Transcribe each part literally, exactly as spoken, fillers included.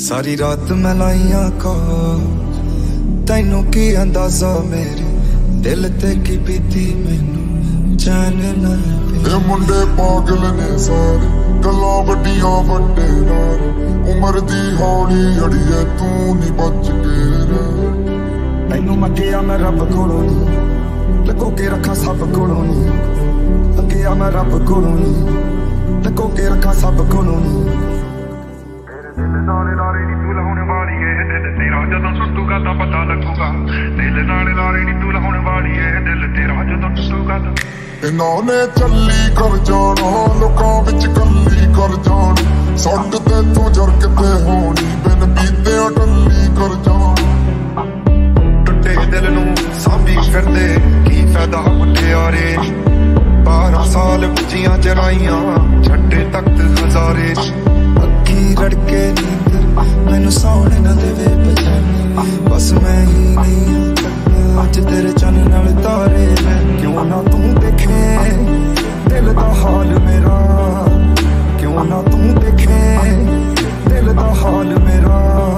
सारी रात मैं लाइया कॉल, तैनू की अंदाजा मेरे दिल ते की बीती मैनू चैन ना पे। मुंडे पागल ने सारे गल्लां वड्डियां वड्डे नारे, उमर दी हौली अड़िए तू नी बच के रह। तैनू मंगिया मैं रब कोलों नी, लगो के रखा सब कोलों नी। मंगिया मैं रब कोलों नी, लगो के रखा सब कोलों नी। नाले नाले नी तू लाने वाली है दिल तेरा, जदों टुटूगा तां पता लगूगा। दिल नाले नाले नी तू लाने वाली है दिल तेरा, जदों टुटूगा तां। इन्हां ने चली कर जाना, लोकां विच कल्ली कर जाना। सट ते तू जर किते होनी, बिन बीते टल्ली कर जाना। टुटे दिल नू सांभी फिरदे की फायदा मुटियारे। बारह साल बुझियां चराइयां छड्डे तख्त हजारे। अखी रड़के नींदर मैनू सौने ना देवे बजाने, बस मैं ही नहीं अज तेरे चन नाल तारे। क्यों ना तू देखे दिल दा हाल मेरा, क्यों ना तू देखे दिल दा हाल मेरा।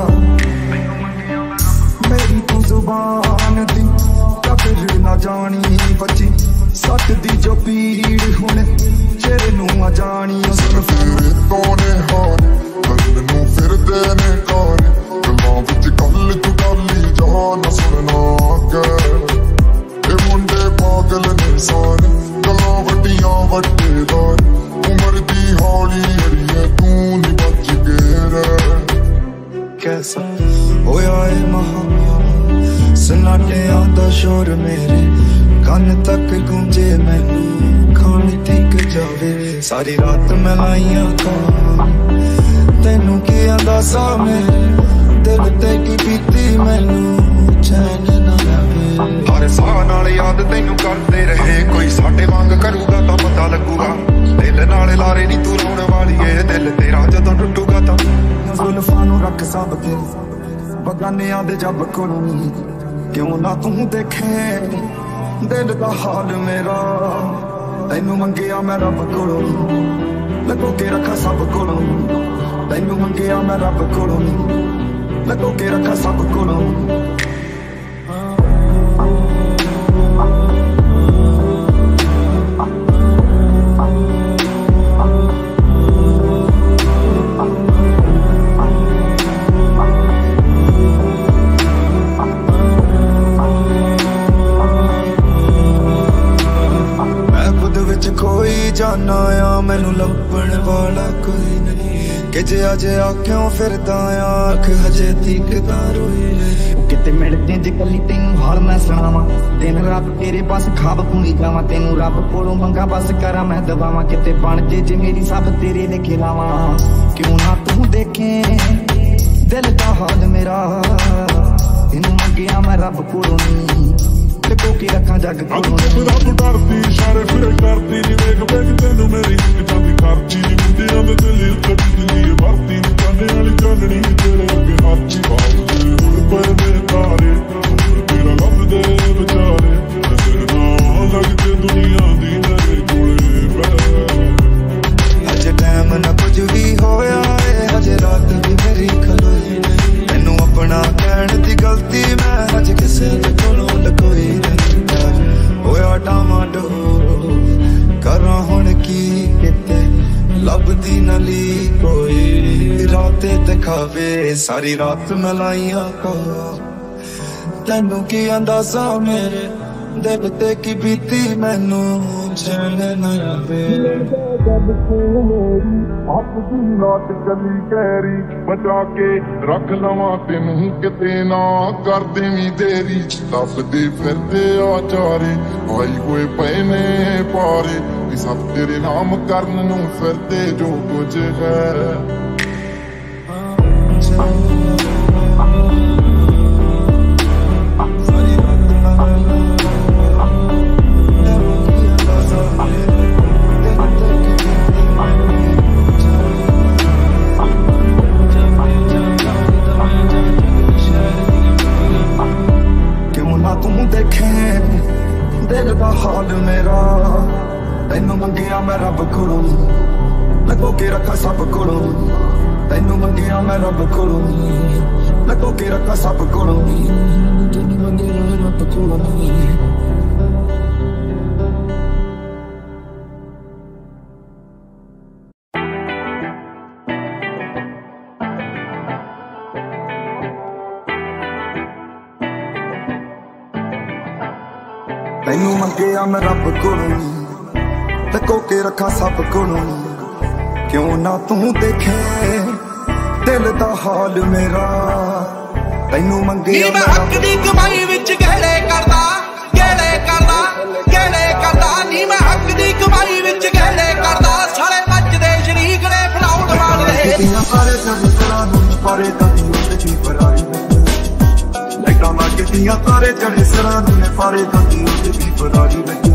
मेरी तू जुबान दी कदर ना जानी बची, सट दी जो पीड़ हुण चेहरे नू आ जानी। सिर्फ तेरे तो ने हारे मैनू फिरदे ने कारे, गल्लां विच गल तू गाली जा ना सुनना कर। ए मुंडे पागल ने सारे गल्लां वड्डियां वड्डे नारे, उमर दी हौली अड़िए तू नी बच के रह। कैसा होया ए महा सन्नाटियां दा शोर मेरे कान तक गूंजे, मैनू खाने टिक जावे। सारी रात मैं लाइया कॉल, तैनू की अंदाजा मेरे दिल ते की बीती मैनू चैन ना आवे। हर साह नाल याद तैनू करदे रहे, कोई साडे वांग करूगा तां पता लगूगा। दिल नाल लारे नी तू रोने वाली है दिल तेरा, जदों टुटूगा तां। जुल्फां नू रख सब के बगानियां दे जब कोलों नी, क्यों ना तू देखे दिल दा हाल मेरा। तैनू मंगिया मैं रब कोलों, लगो के रखा सब कोलों। तैनू मंगिया मैं रब कोलों, लगो के रखा सब कोलों। कोई जाना आ मैनू लभण वाला कोई नहीं, कि जे अज आ क्यों फिरदा आ अख हजे दिखदा रोई नहीं। किते मिलदे जे कली तैनू हाल मैं सुणावां, दिन रात तेरे बस खाब पुनी जावां। तैनू रब कोलों मंगा बस करा मैं दवावां, किते बन जे जे मेरी सब तेरे लेखे लावां। क्यों ना तू देखे दिल दा हाल मेरा, तैनू मंगिया मैं रब कोलों नी, लगो के रखा जग कोलों। रब डरदी इशारे फिर करदी नी, वेख वेख तैनू मेरी चांदी करदी नी। मुंडियां दे दिल ते बिजली भरदी नी, जाने वाली चाननी तेरे अगे हाथी बालदी। हुण पर मेरे तारे तेरा लभदे विचारे, तेरे नाल लगदे दुनिया दी मेरे कोले बैठ। अज टाइम ना कुछ भी होया है, अज रात भी मेरी खलोई नहीं। मैनू अपना कहण दी गलती मैं अज किसे दे कोलों लकोई नहीं। होया डामाडोल करा हुण की किते लभदी नली कोई राते दिखावे। सारी रात मैं लाइया कॉल, तैनू की अंदाजा मेरे दिल ते की बीती मैनू चैन ना आवे। अपनी नाट चली कैरी बचा के रख लवां तेनू, किते ना कर देवीं देरी। लभदे फिरदे आचारे आई कोई पए ने पारे, सब तेरे नाम करन नू फिरदे जो कुछ है। दिल दा हाल मेरा, तैनू मंगिया मैं रब कोलों, लगो के रखा सब कोलों। ਤੈਨੂੰ ਮੰਗਿਆ ਮੈਂ ਰੱਬ ਕੋਲੋਂ ਨੀ, ਲਕੋ ਕੇ ਰੱਖਾ ਸਭ ਕੋਲੋਂ ਨੀ, ਤੈਨੂੰ ਮੰਗਿਆ ਰੱਬ ਕੋਲੋਂ ਨੀ। ਤੈਨੂੰ ਮੰਗਿਆ ਮੈਂ ਰੱਬ ਕੋਲੋਂ ਨੀ, ਲਕੋ ਕੇ ਰੱਖਾ ਸਭ ਕੋਲੋਂ ਨੀ, ਕਿਉਂ ਨਾ ਤੂੰ ਦੇਖੇ ਦਿਲ ਦਾ ਹਾਲ ਮੇਰਾ। ਤੈਨੂੰ ਮੰਗਿਆ ਮੈਂ ਹੱਕ ਦੀ ਕਮਾਈ ਵਿੱਚ ਗਹਿਣੇ ਕਰਦਾ, ਗਹਿਣੇ ਕਰਦਾ, ਗਹਿਣੇ ਕਰਦਾ ਨੀ ਮੈਂ ਹੱਕ ਦੀ ਕਮਾਈ ਵਿੱਚ ਗਹਿਣੇ ਕਰਦਾ। ਸਾਲੇ ਮੱਚਦੇ ਸ਼ਰੀਕ ਨੇ ਫਲਾਉਣ ਵਾਲੇ ਕਿਤੀਆਂ ਸਾਰੇ ਸਭ ਸਰਾਂ ਨੂੰ ਪਾਰੇ ਕਦੀ ਉੱਤੇ ਜੀ ਫਰਾਰੀ ਲਾਈਟਾਂ ਲਾ ਕਿਤੀਆਂ ਤਾਰੇ ਚੜੇ ਸਰਾਂ ਨੂੰ ਪਾਰੇ ਕਦੀ ਉੱਤੇ ਜੀ ਫਰਾਰੀ ਲੱਗੀ।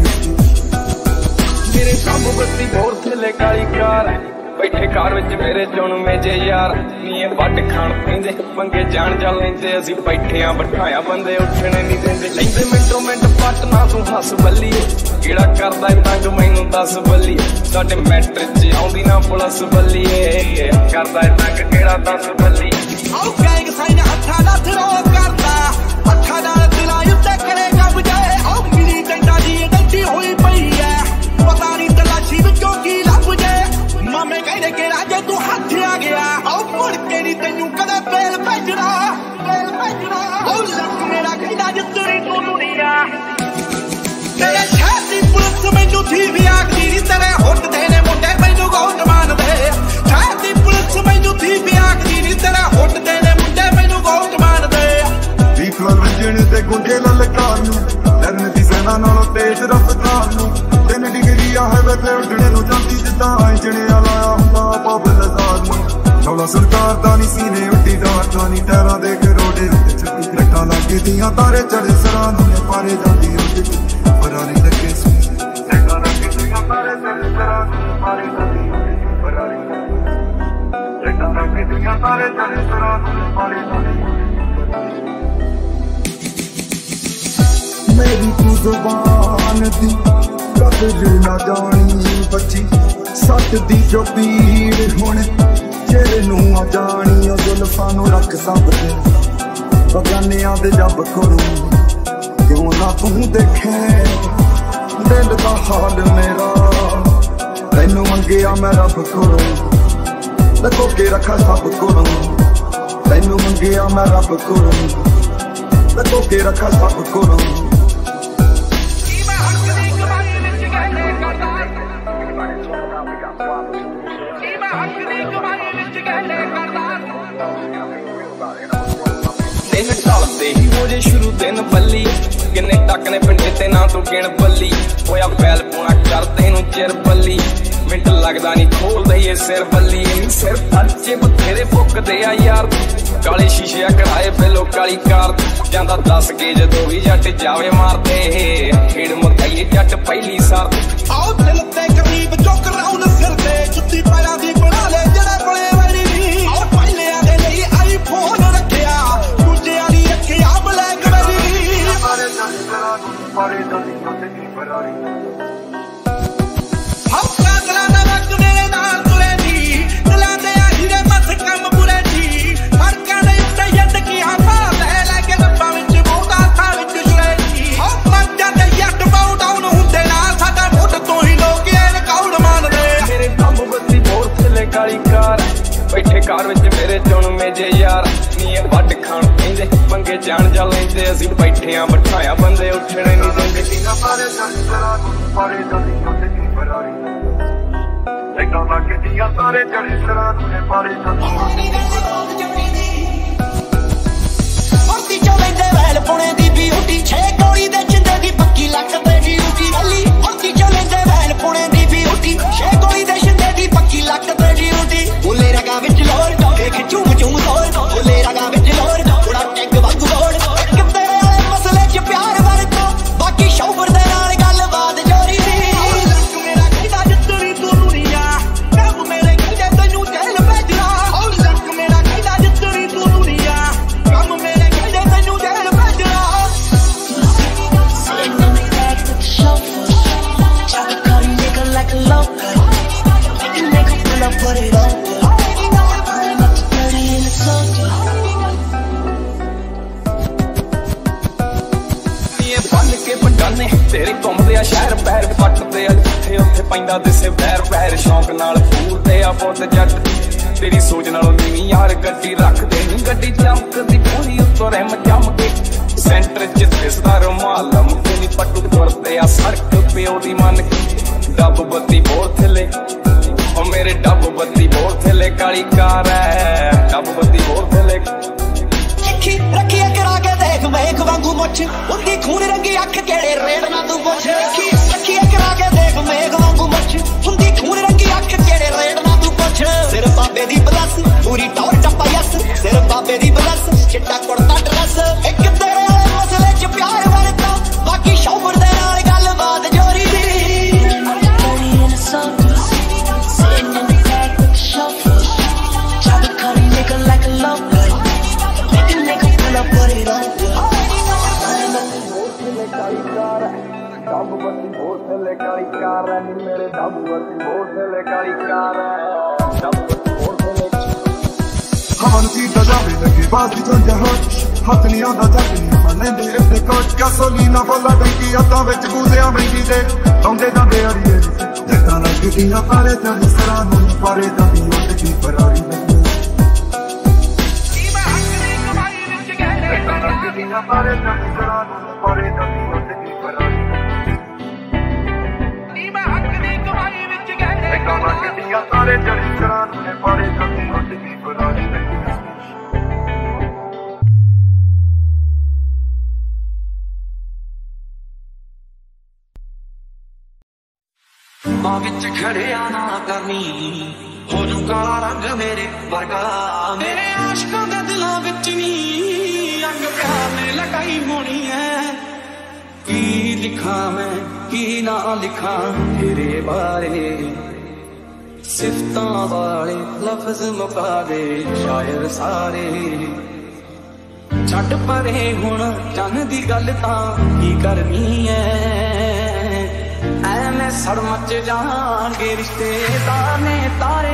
ਮੇਰੇ ਕੰਮ ਬੱਤੀ ਹੋਰ ਥੱਲੇ ਕਾਲੀ ਕਾਰ ਬੈਠੇ ਘਰ ਵਿੱਚ ਮੇਰੇ ਚੁਣਵੇਂ ਜੇ ਯਾਰ ਨੀ ਇਹ ਵੱਟ ਖਾਣ ਪੈਂਦੇ ਪੰਗੇ ਜਾਣ ਜਾ ਲੈਂਦੇ। ਅਸੀਂ ਬੈਠੇ ਆ ਬਿਠਾਇਆ ਬੰਦੇ ਉੱਠਣੇ ਨਹੀਂ ਦਿੰਦੇ। ਲੈਂਦੇ ਮਿੰਟੋ ਮਿੰਟ ਪੱਟ ਨਾ ਤੂੰ ਹੱਸ ਬੱਲੀਏ ਕਿਹੜਾ ਕਰਦਾ ਤੰਗ ਮੈਨੂੰ ਦੱਸ ਬੱਲੀਏ। ਸਾਡੇ ਮੈਟਰ ਚ ਆਉਂਦੀ ਨਾ ਪੁਲਿਸ ਬੱਲੀਏ ਕਰਦਾ ਤੰਗ ਕਿਹੜਾ ਦੱਸ ਬੱਲੀਏ। ਆਉ ਗੈਂਗ ਸਾਈਨ ਹੱਥਾਂ ਦਾ ਥਰੋ ਕਰਦਾ ਹੱਥਾਂ ਨਾਲ ਦਿਲਾਂ ਉੱਤੇ ਕਰੇ ਕਬਜੇ। ਆਉ ਮਿਲੀ ਟੰਡਾ ਦੀ ਡੱਡੀ ਹੋਈ ਪਈ ਐ ਪਤਾ ਨਹੀਂ ਤਲਾਸ਼ੀ ਵਿੱਚੋਂ ਕੀ ਲੱਭ ਜੇ। ਮਾਮੇ ਕਹਿੰਦੇ ਕਿਹੜਾ ਜੇ ਤੂੰ ਹੱਥ ਆ ਗਿਆ ਆਉ ਮੁੜ ਕੇ ਨਹੀਂ ਤੈਨੂੰ ਕਦੇ ਬੇਲ ਭੇਜਣਾ ਬੇਲ ਭੇਜਣਾ। ਆਉ ਲੱਕ ਮੇਰਾ ਕਹਿੰਦਾ ਜਿੱਤਰੀ ਤੂੰ ਦੁਨੀਆ ਤੇਰੇ ਛਾਤੀ ਪੁਲਿਸ ਮੈਨੂੰ ਥੀ ਵੀ ਆਖਦੀ ਨੀ ਤੇਰੇ ਹੁੱਟਦੇ ਨੇ ਮੁੰਡੇ ਮੈਨੂੰ ਗੌਟ ਮੰਨਦੇ। ਛਾਤੀ ਪੁਲਿਸ ਮੈਨੂੰ ਥੀ ਵੀ ਆਖਦੀ ਨੀ ਤੇਰੇ ਹੁੱਟਦੇ ਨੇ ਮੁੰਡੇ ਮੈਨੂੰ ਗੌਟ ਮੰਨਦੇ। ਵੀਹ ਵਜਣ ਤੇ ਗੁੰਡੇ ਲਲਕਾਰ ਨੂੰ ਲਰਨ ਦੀ ਸੈਨਾ ਨਾਲੋਂ ਤੇਜ਼ ਰਫ਼ਤਾਰ ਨੂੰ ਤਿੰਨ ਡਿਗਰੀਆਂ ਹੈ ਵੇ ਉੱਡਣੇ ਨੂੰ ਜਾਂਦੀ ਜਿੱਦਾਂ ਇੰਜਣਿਆ ਲਾਇਆ ਹੁੰਦਾ ਪਬਲ ਜ਼ਾਰ ਨੂੰ। ਚੌਲਾ ਸਰਕਾਰ ਦਾ ਨੀ ਸੀਨੇ ਉੱਡੀ ਦਾਰ ਦਾ ਨੀ ਟੈਰਾਂ ਦੇ ਕਰੋੜੇ ਉੱਤੇ ਚੱਕੀ ਲੱਟਾਂ ਲੱਗਦੀਆਂ ਤਾਰੇ ਚੜੇ ਸਰਾਂ ਨੂੰ ਪਾਰੇ ਜਾਂਦੀ ਉੱਡ ਫਰਾਰੀ ਲੱਗੇ ਸੀ। ਲੱਟਾਂ ਲੱਗਦੀਆਂ ਤਾਰੇ ਚੜੇ ਸਰਾਂ ਨੂੰ ਪਾਰੇ ਜਾਂਦੀ ਉੱਡ ਫਰਾਰੀ ਲੱਟਾਂ ਲੱਗਦੀਆਂ ਤਾਰੇ ਚੜੇ ਸਰਾਂ ਨੂੰ ਪਾਰੇ ਜਾਂਦੀ। ਮੇਰੀ ਤੂੰ ਜ਼ੁਬਾਨ ਦੀ ਕਦਰ ਨਾ ਜਾਣੀ ਬੱਚੀ ਸੱਤ ਦੀ ਜੋ ਪੀੜ ਹੁਣ ਚਿਹਰੇ ਨੂੰ ਆ ਜਾਣੀ। ਉਹ ਜ਼ੁਲਫਾਂ ਨੂੰ ਰੱਖ ਸਾਂਭਦੇ ਬਗਾਨਿਆਂ ਦੇ ਜੱਬ ਕੋਲੋਂ ਕਿਉਂ ਨਾ ਤੂੰ ਦੇਖੇ ਦਿਲ ਦਾ ਹਾਲ ਮੇਰਾ। ਤੈਨੂੰ ਮੰਗਿਆ ਮੈਂ ਰੱਬ ਕੋਲੋਂ ਲਕੋ ਕੇ ਰੱਖਾ ਸਭ ਕੋਲੋਂ। ਤੈਨੂੰ ਮੰਗਿਆ ਮੈਂ ਰੱਬ ਕੋਲੋਂ ਲਕੋ ਕੇ ਰੱਖਾ ਸਭ ਕੋਲੋਂ। ਦਿਨ ਢਲਦੇ ਹੀ ਹੋ ਜੇ ਸ਼ੁਰੂ ਦਿਨ ਬੱਲੀ ਕਿੰਨੇ ਟੱਕ ਨੇ ਪਿੰਡੇ ਤੇ ਨਾ ਤੂੰ ਗਿਣ ਬੱਲੀ। ਹੋਇਆ ਬੈਲ ਪੂਣਾ ਕਰਦੇ ਨੂੰ ਚਿਰ ਬੱਲੀ ਮਿੰਟ ਲੱਗਦਾ ਨੀ ਖੋਲਦਾ ਇਹ ਸਿਰ ਬੱਲੀ। ਸਿਰ ਪਰਚੇ ਬਥੇਰੇ ਫੁੱਕਦੇ ਆ ਯਾਰ ਕਾਲੇ ਸ਼ੀਸ਼ੇ ਕਰਾਏ ਬਿੱਲੋ ਕਾਲੀ ਕਾਰ ਜਾਂਦਾ ਦੱਸ ਕੇ ਜਦੋਂ ਵੀ ਜੱਟ ਜਾਵੇ ਮਾਰਦੇ ਖੇਡ ਮਕਾਈਏ ਜੱਟ ਪਹਿਲੀ ਸਾਰ। ਆਉ ਦਿਲ ਤੇ ਕਰੀਬ ਚੁੱਕ ਰਾਉਣ ਸਿਰ ਤੇ ਜੁੱਤੀ ਪੈਰਾਂ ਦੀ ਬਣਾ ਲੈ ਜਿਹੜੇ ਬਲੇ ਵਾਲੀ ਨੀ। ਆਉ ਪਹਿਲਿਆਂ ਦੇ ਲਈ ਆਈਫੋਨ ਰੱਖਿਆ ਦੂਜਿਆਂ ਦੀ ਰੱਖਿਆ ਬਲੈਕ ਬੈਰੀ। ਸਾਰੇ ਸੰਸਰਾਂ ਨੂੰ ਪਾਰੇ ਜਾਂਦੀ ਉੱਡ ਫਰਾਰੀ ਹੱਥਾਂ ਦਲਾਂ ਦਾ ਵਕਤ ਮੇਰੇ ਨਾਲ ਤੁਰੇ ਦੀ ਦਿਲਾਂ ਦੇ ਆਹੀਰੇ ਮੱਥ ਕੰਮ ਬੁਰੇ ਦੀ ਫਰਕਾਂ ਦੇ ਉੱਤੇ ਜ਼ਿੰਦਗੀਆਂ ਭਾਵੇਂ ਲੈ ਕੇ ਰੱਬਾਂ ਵਿੱਚ ਬਹੁਤਾ ਥਾਂ ਵਿੱਚ ਜੁੜੇ ਦੀ। ਹੱਥ ਮੱਜਾਂ ਦੇ ਜੱਟ ਬਾਉ ਡਾਊਨ ਹੁੰਦੇ ਨਾਲ ਸਾਡਾ ਮੁੱਢ ਤੋਂ ਹੀ ਲੋਕ ਇਹ ਰਿਕਾਰਡ ਮੰਨਦੇ। ਮੇਰੇ ਕੰਮ ਬੱਤੀ ਹੋਰ ਥੱਲੇ ਕਾਲੀ ਕਾਰ ਬੈਠੇ ਘਰ ਵਿੱਚ ਮੇਰੇ ਚੁਣਵੇਂ ਜੇ ਯਾਰ ਨੀ ਇਹ ਵੱਟ ਖਾਣ ਪੈਂਦੇ ਪੰਗੇ ਜਾਣ ਜਾ ਲੈਂਦੇ। ਅਸੀਂ ਬੈਠੇ ਆ ਬਿਠਾਇਆ ਬੰਦੇ ਉੱਠਣੇ ਨਹੀਂ ਦਿੰਦੇ। ਸਾਰੇ ਸੰਸਰਾਂ ਨੂੰ ਪਾਰੇ ਜਾਂਦੀ ਉੱਡ ਫਰਾਰੀ ਲਾਈਟਾਂ ਲੱਗਦੀਆਂ ਤਾਰੇ ਚੜੇ ਸਰਾਂ ਨੂੰ ਪਾਰੇ ਜਾਂਦੀ। ਮਰਦੀ ਚੋ ਲੈਂਦੇ ਵੈਲ ਪੁਣੇ ਦੀ ਬਿਊਟੀ ਛੇ ਗੋਲੀ ਦੇ ਜਿੰਦੇ ਦੀ ਪੱਕੀ ਲੱਕ ਤੇ ਡਿਊਟੀ ਗੱਲੀ। ਮਰਦੀ ਚੋ ਲੈਂਦੇ ਵੈਲ ਪੁਣੇ ਦੀ ਬਿਊਟੀ ਛੇ ਗੋਲੀ ਦੇ ਜਿੰਦੇ ਦੀ ਪੱਕੀ ਲੱਕ ਤੇ ਡਿਊਟੀ। ਬੋਲੇ ਰਗਾ ਵਿੱਚ ਲੋਰ ਦੇਖ ਝੂਮ ਝੂਮ ਤੋੜ ਬੋਲੇ ਰਗਾ ਵਿੱਚ ਲੋਰ ਥੋੜਾ ਟੈਗ ਵਾਂਗੂ ਲੋੜ ਕਿਤੇ ਵਾਲੇ ਮਸਲੇ ਚ ਪਿਆਰ ਵਰਤੋ ਬਾਕੀ ਸ਼ੌਫਰ ਦੇ ਨਾਲ ਗੱਲਬਾਤ ਜੋਰੀ ਦੀ। ਲੱਕ ਮੇਰਾ ਕਹਿੰਦਾ ਜਿੱਤਰੀ ਤੂੰ ਦੁਨੀਆ ਕੰਮ ਮੇਰੇ ਕਹਿੰਦੇ ਤੈਨੂੰ ਜੇਲ ਭੇਜਣਾ। ਆਉ ਲੱਕ ਮੇਰਾ ਕਹਿੰਦਾ के बंडाने तेरे घुमदे आ शहर पैर पटदे आ जिथे उत्थे पैंदा दिसे पैर पैर शौक नाल पूरदे आ बहुत जट तेरी सोच नालों नीवी यार गड्डी रख दे नी गड्डी चमकदी पूरी उत्तों रैम जम के सेंटर च दिसदा रुमाल मुंडे नी पट्टू तुरदे आ सड़क पे ओदी मन डब बत्ती बोर थले ओ मेरे डब बत्ती बोर थले काली कार है डब बत्ती बोर थले रखी रखी करा के देख मेघ वांगू मुछ उंदी खून रंगी अख केड़े रेड़ ना तू पुछ रखी रखी करा के देख मेघ वांगू मुछ उंदी खून रंगी अख केड़े रेड़ ना तू पुछ सिर बाबे दी बलस पूरी टौर टप्पा यस सिर बाबे दी बलस चिट्टा कुड़ता ड्रेस एक तेरे वाले मसले च प्यार वरता बाकी शौहर दे नाल गलबात जोरी दी sitting in the back with the chauffeur drop a cut a nigga like a lover make a nigga pull up what it on डब बत्ती बोर थले काली कार है नी मेरे डब बत्ती बोर थले काली कार है डब बत्ती बोर थले हवन की जावे लगे बाजी झंझा हट हथ नहीं आंदा जग नहीं पर लेंदे इतने कोच गैसोलीना फुल टंकी हत्थां विच गूजिया महंगी दे लाउंदे जांदे अड़िए जगतां लगदियां पारे जानी सरां नूं पारे जानी उठ की फरारी नहीं जगतां लगदियां पारे जानी सरां नूं पारे जानी उठ की फरारी नी मैं हक दी कमाई विच गहरे जगतां लगदियां पारे जानी सरां नूं पारे जानी उठ की फरारी मां विच खड़िया ना करनी हो जू काला रंग मेरे वर्गा मेरे आशिकां दे दिलां विच नी अंग प्यार ने लगाई होनी है की लिखा मैं की ना लिखा तेरे बारे सिफतां वाले लफ्ज मुका दे शायर सारे छड्ड परे हुण चन दी गल तां की करनी है ऐ सड़ मच जाएंगे रिश्तेदार ने तारे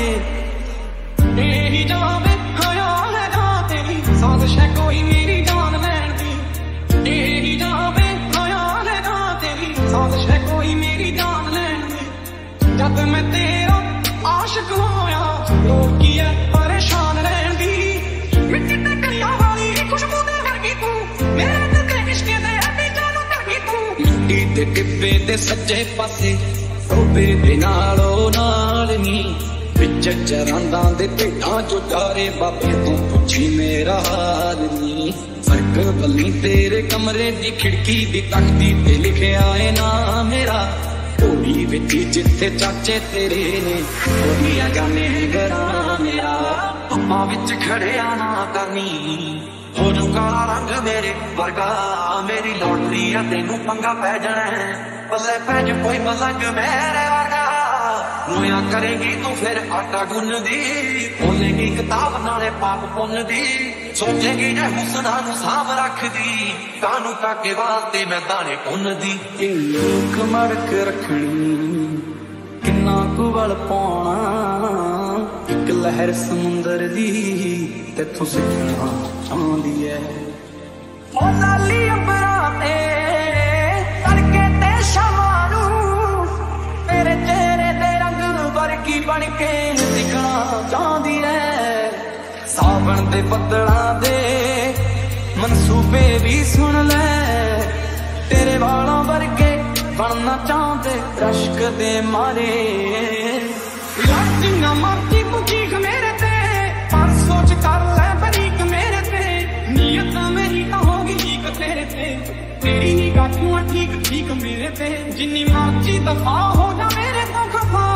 यही जावे ख्याल है ना तेरी साजिश है कोई मेरी जान लैन दी यही जावे ख्याल है ना तेरी साजिश है कोई मेरी जान लैन दी जब मैं तेरा आशिक होया लोग की है परेशान रहन दी मिट्टी ते कलियां वाली खुशबू दे वर्गी तू मेरे दिल दे इश्क दे अभी जानो करगी तू मिट्टी ते टिब्बे दे सच्चे पासे टोबे दे नालों नाल नी विच चरांदा दे भेटां चो चारे बाबे तू पुछी मेरा हाल नी फर्क बल्ली तेरे कमरे दी खिड़की दी तकदी ते लिखिया है ना मेरा ढोली विच जिथे चाचे तेरे ने ओदियां गाने गरा मेरा मां विच खड़िया ना करनी हो जू काला रंग मेरे वर्गा मेरी लौटरी है तेनू पंगा पै जाना है पल्ले पै ज कोई मलंग मेरे वर्गा रोया करेगी तू फिर आटा गुन दी बोलेगी किताब नाले पाप पुन दी सोचेगी जे हुसना नू साम रख दी कानू काके वास्ते मैं दाने पुन दी लोक मड़क रखनी किन्ना कु वल पाउणा एक लहर समुंदर दी तेथों सिखना चाहती है ओ लाली अंबरां ते तड़के ते शामां नूं तेरे चेहरे दे रंग वर्गी बन के दिखना चाहती है सावन दे बदलां दे मनसूबे भी सुन ले तेरे वालों वर्गे बनना चाहते रश्क दे मारे जिन्ना मर्जी पुछीख मेरे ते पर सोच कर ले बरीक मेरे ते नीयत मेरी तो होगी ठीक तेरे ते तेरी निगाह क्यों ठीक ठीक मेरे ते जिन्नी मर्जी दफा हो जा मेरे तो खफा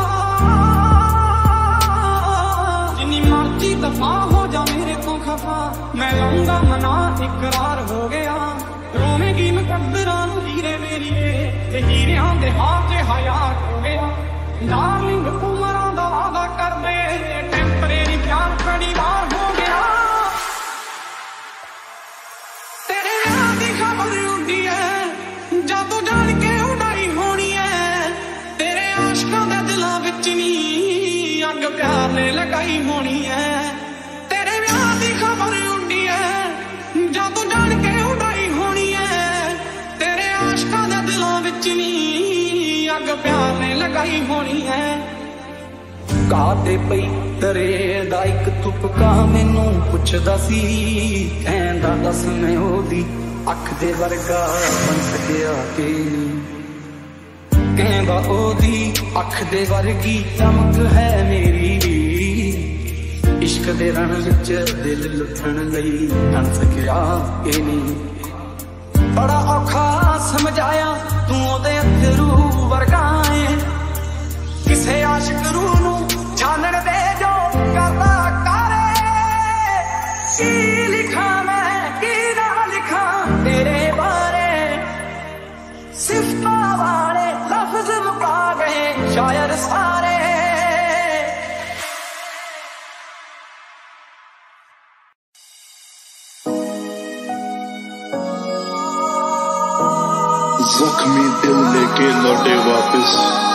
जिन्नी मर्जी दफा हो जा मेरे तो खफा मैं लाऊंगा मना इकरार हो गया रोवेगी मुकद्दरां नूं हीरे मेरिए ते हीरियां दे हाथ च हयात हो गया डार्लिंग उमरां दा वादा कर दे टेंपरेरी प्यार बड़ी बार हो गया तेरे यार दी खबर उड़ी है जादू जान के उड़ाई होनी है तेरे आशिकां दे दिलां विच नी अग प्यार ने लगाई होनी है तेरे यार दी खबर उड़ी है जादू जान के उड़ाई होनी है तेरे इश्कां दे दिलां विच नी अग प्यार ने लगाई होनी है काटे पई तरे दा इक तुपका मैनू पुछदा सी कहंदा दस मैं ओदी अख दे वर्गा बन सकिया कि कहंदा ओदी अख दे वर्गी चमक है मेरी इश्क दे रण विच दिल लुटण लई बन सकिया कि नहीं बड़ा औखा समझाया तू ओदे अथरू वर्गा है किसे आशिक रूह नू छानण दे जो करदा करे की लिखा मैं की ना लिखा तेरे बारे सिफता वाले लफ्ज मुका गए शायर सारे जख्मी दिल लेके लौटे वापस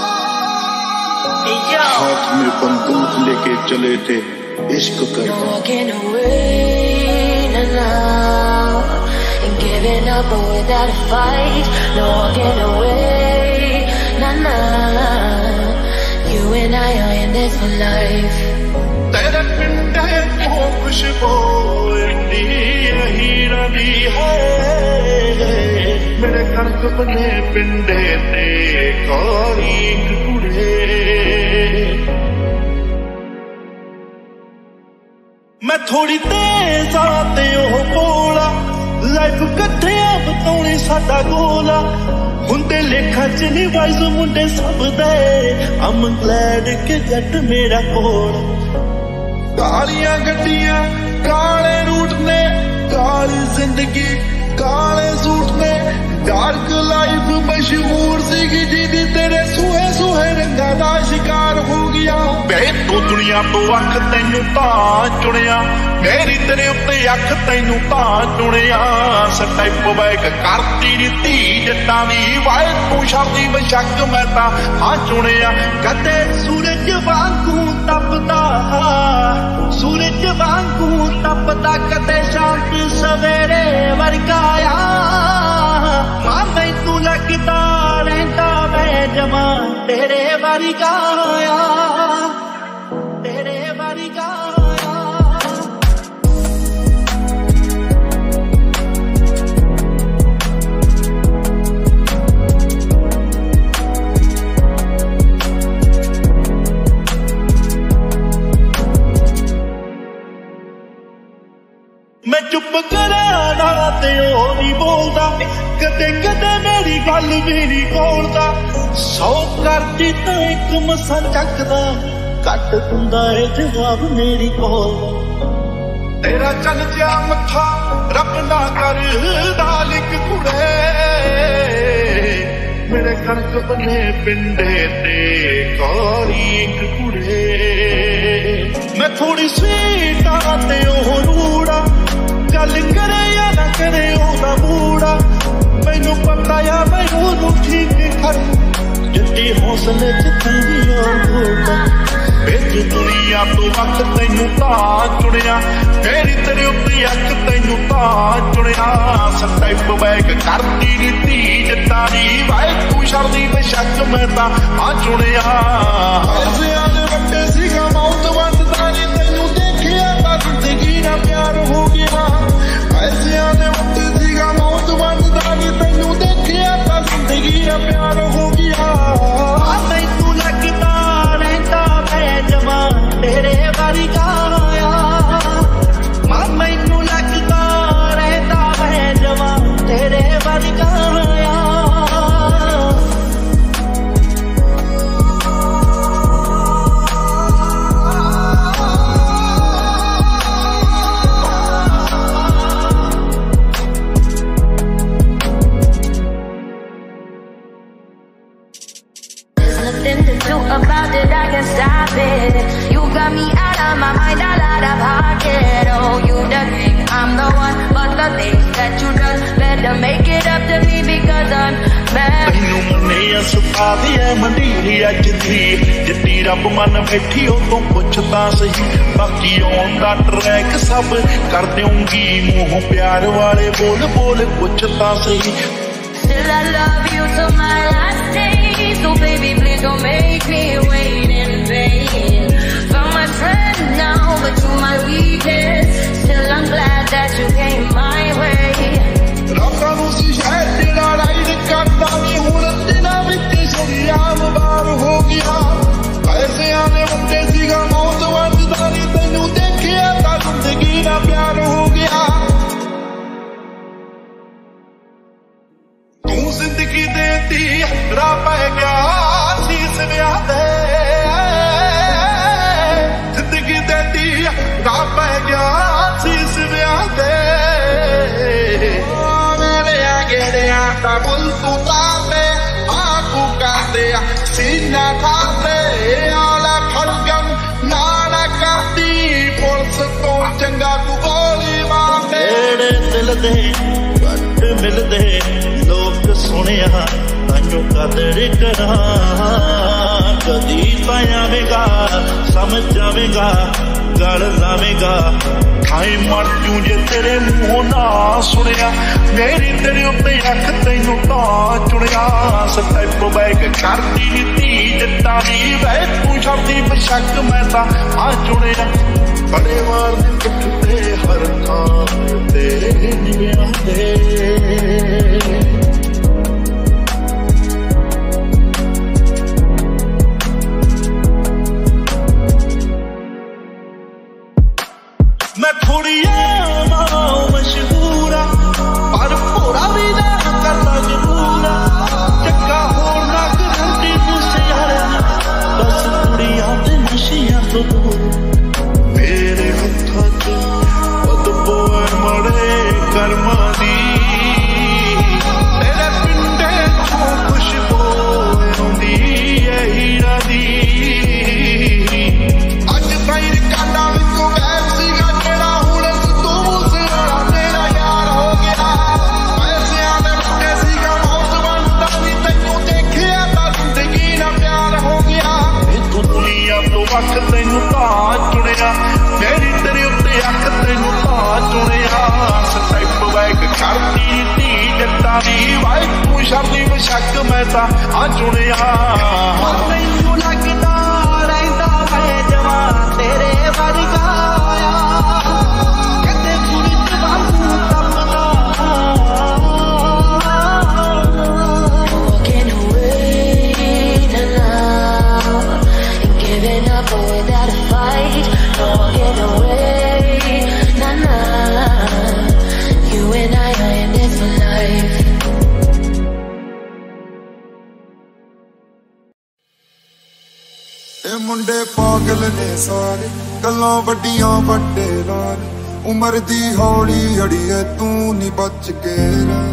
हाथ में बंदूक लेके चले थे इश्क कर walking away now and giving up without a fight no walking away now you and I are in this for life तेरे पिंडे को खुशबू इंडी हीरा दी है मेरे कणक बने पिंडे ते कोरी कुड़े मैं थोड़ी तेज आते हो बोला लाइफ कट्ठिया बताउणी साडा गोला हुंदे लेखा च नी वाइज मुंडे सब दे I'm glad कि जट मेरा कोल कालियां गड्डियां काले रूट ने काली जिंदगी काले सूट ने डार्क लाइफ मशहूर सी जी तेरे सुहे सुहे रंगा दा शिकार हो गया बे तू दुनिया तो अख तैनू तां चुनिया मेरी तेरे उत्ते अख तैनू तां चुनिया स्टैप बैक करती नी धी जट्टां दी वाए तू शादी बशक मैं तां हां चुनिया कदे सूरज वांगू तपदा सूरज वांगू तपदा कदे शाम सवेरे वर्गाया मां मैनू लगदा रहंदा मैं जमा तेरे वर्गाया तेरे वर्गाया मैं चुप कराना ते ओ नहीं बोलदा कदे कदे मेरी गल भी नहीं बोलदा सौ करदी तो एक मसा चकदा कट दिंदा है जवाब मेरी कोल तेरा चल जा मथा रब ना कर दालिक कुड़े मेरे कणक बने पिंडे ते कोरी कुड़े मैं थोड़ी स्वीट आते ओ रूड़ा गल करे या ना करे ओदा बूढ़ा मैनू पता या मैं ओनू ठीक कर जिद्दी हौसले च तू भी होगा बिच दुनिया तो वक्त तैनू तां चुनिया मेरी तेरे उत्ते अख तैनू तां चुनिया स्टैप बैक करती नी धी जट्टां दी वाए तू शर्दी बशक मैं तां हां चुनिया ऐसे आले वड्डे सीगा मौत वंददा नी तैनू देखिया तां जिंदगी ना प्यार हो गया ऐसे आले वड्डे सीगा मौत वंददा नी तैनू देखिया तां जिंदगी ना प्यार हो गया तैनू लगदा रहंदा मैं जमा तेरे वर्गाया मां मैनू लगदा रहंदा मैं जमा तेरे वर्गाया about it, I can't stop it. You got me out of my mind, out of pocket. Oh, you the thing, I'm the one. But the things that you done, better make it up to me because I'm bad. तैनू मने असता दी है मंडीरी अज दी जिद्दी रब मन बैठी हो तो कुछ तां सही बाकी ऑन दा ट्रैक सब कर दूंगी मुंह प्यार वाले बोल बोल कुछ तां सही Still will I love you till my last day. So baby, please don't make me wait in vain. Found my friend now, but you're my weakness. Still I'm glad that you came my way. ਰਾਤਾਂ ਨੂੰ ਸੀ ਸ਼ਹਿਰ ਜਿਹੜਾ ride ਕਰਦਾ ਵੀ ਹੁਣ ਦਿਨਾਂ ਵਿੱਚ ਸ਼ਰੀਆਮ ਬਾਰ ਹੋ ਗਿਆ ਪੈਸਿਆਂ ਦੇ ਮੁੰਡੇ ਸੀਗਾ ਮੌਤ ਵੰਡਦਾ ਨਹੀਂ ਤੈਨੂੰ ਦੇਖਿਆ ਤਾਂ ਜ਼ਿੰਦਗੀ ਨਾਲ ਪਿਆਰ ਹੋ ਗਿਆ ਤੂੰ ਜ਼ਿੰਦਗੀ ਦੇਤੀ ਰਾਹ ਪੈ ਗਿਆ ਸੀਸ ਵਿਆਹ ਦੇ ਜ਼ਿੰਦਗੀ ਦੇਤੀ ਰਾਹ ਪੈ ਗਿਆ ਸੀਸ ਵਿਆਹ ਦੇ ਤਾਂ ਬੁੱਲ ਤੂੰ ਤਾਤੇ ਆਕੂ ਕਰਦੇ ਆ ਸੀਨਾ ਖਾਤੇ ਆਲਾ ਖੜਗਮ ਨਾਲਾ ਕਰਦੀ ਪੁਲਿਸ ਤੋਂ ਚੰਗਾ ਤੂੰ ਗੋਲੀ ਮਾਰਦੇ ਏੜੇ ਦਿਲ ਦੇ ਘੱਟ ਮਿਲਦੇ ਲੋਕ ਸੁਣਿਆ ਤਾਂਯੋ ਕਦਰ ਕਰਾਂ ਕਦੀ ਪਾਵੇਂਗਾ ਸਮਝ ਜਾਵੇਂਗਾ ਗੜ ਜਾਵੇਂਗਾ ਖਾਈ ਮਰ ਜੂ ਜੇ ਤੇਰੇ ਮੂੰਹੋਂ ਨਾ ਸੁਣਿਆ ਮੇਰੀ ਤੇਰੇ ਉੱਤੇ ਅੱਖ ਤੈਨੂੰ ਤਾਂ ਚੁਣਿਆ ਸਟੈਪ ਬੈਕ ਕਰਦੀ ਤੀ ਜੱਟਾਂ ਦੀ ਵੈ ਤੂੰ ਛੱਡਦੀ ਬਸ਼ੱਕ ਮੈਂ ਤਾਂ ਆ ਚੁਣਿਆ ਬੜੇ ਵਾਰ ਦੇ ਟੁੱਟਦੇ ਹਰ ਥਾਂ ਤੇਰੇ ਨਿਵਿਆਂ ਦੇ मैं थोड़िया माओ मशहूरा पर भोरा भी ना करना जरूरा चक्का होर ना करती मुझसे यारा बस कुड़िया ते नशियां तो दूर मेरे हत्थां च बदबू मड़े कर्मां दी तेरे पिंडे तो खुशबू आउंदी ऐ हीरा दी अज ताईं रिकार्डां विचों गैब सीगा ਅੱਖ ਤੈਨੂੰ ਤਾਂ ਚੁਣਿਆ ਮੇਰੀ ਤੇਰੇ ਉੱਤੇ ਅੱਖ ਤੈਨੂੰ ਤਾਂ ਚੁਣਿਆ ਸਟੈਪ ਬੈਕ ਕਰਦੀ ਤੀ ਜੱਟਾਂ ਦੀ ਵਾਈ ਤੂੰ ਸ਼ਰਦੀ ਬਸ਼ੱਕ ਮੈਂ ਤਾਂ ਆ ਚੁਣਿਆ ਤੈਨੂੰ ਲੱਗਦਾ ਰਹਿੰਦਾ ਮੈਂ ਜਵਾਂ ਤੇਰੇ ਵਰਗਾ ਕਿਤੇ ਸੁਰਤ ਵਾਂਗੂ ਤਪਦਾ walking away now giving up without a fight, no walking away, nah nah. You and I are in this for life. ਇਹ ਮੁੰਡੇ ਪਾਗਲ ਨੇ ਸਾਰੇ ਗੱਲਾਂ ਵੱਡੀਆਂ ਵੱਡੇ ਲਾਲ ਉਮਰ ਦੀ ਹੌਲੀ ਅੜੀਏ ਤੂੰ ਨਹੀਂ ਬਚ ਕੇ ਰਹਿ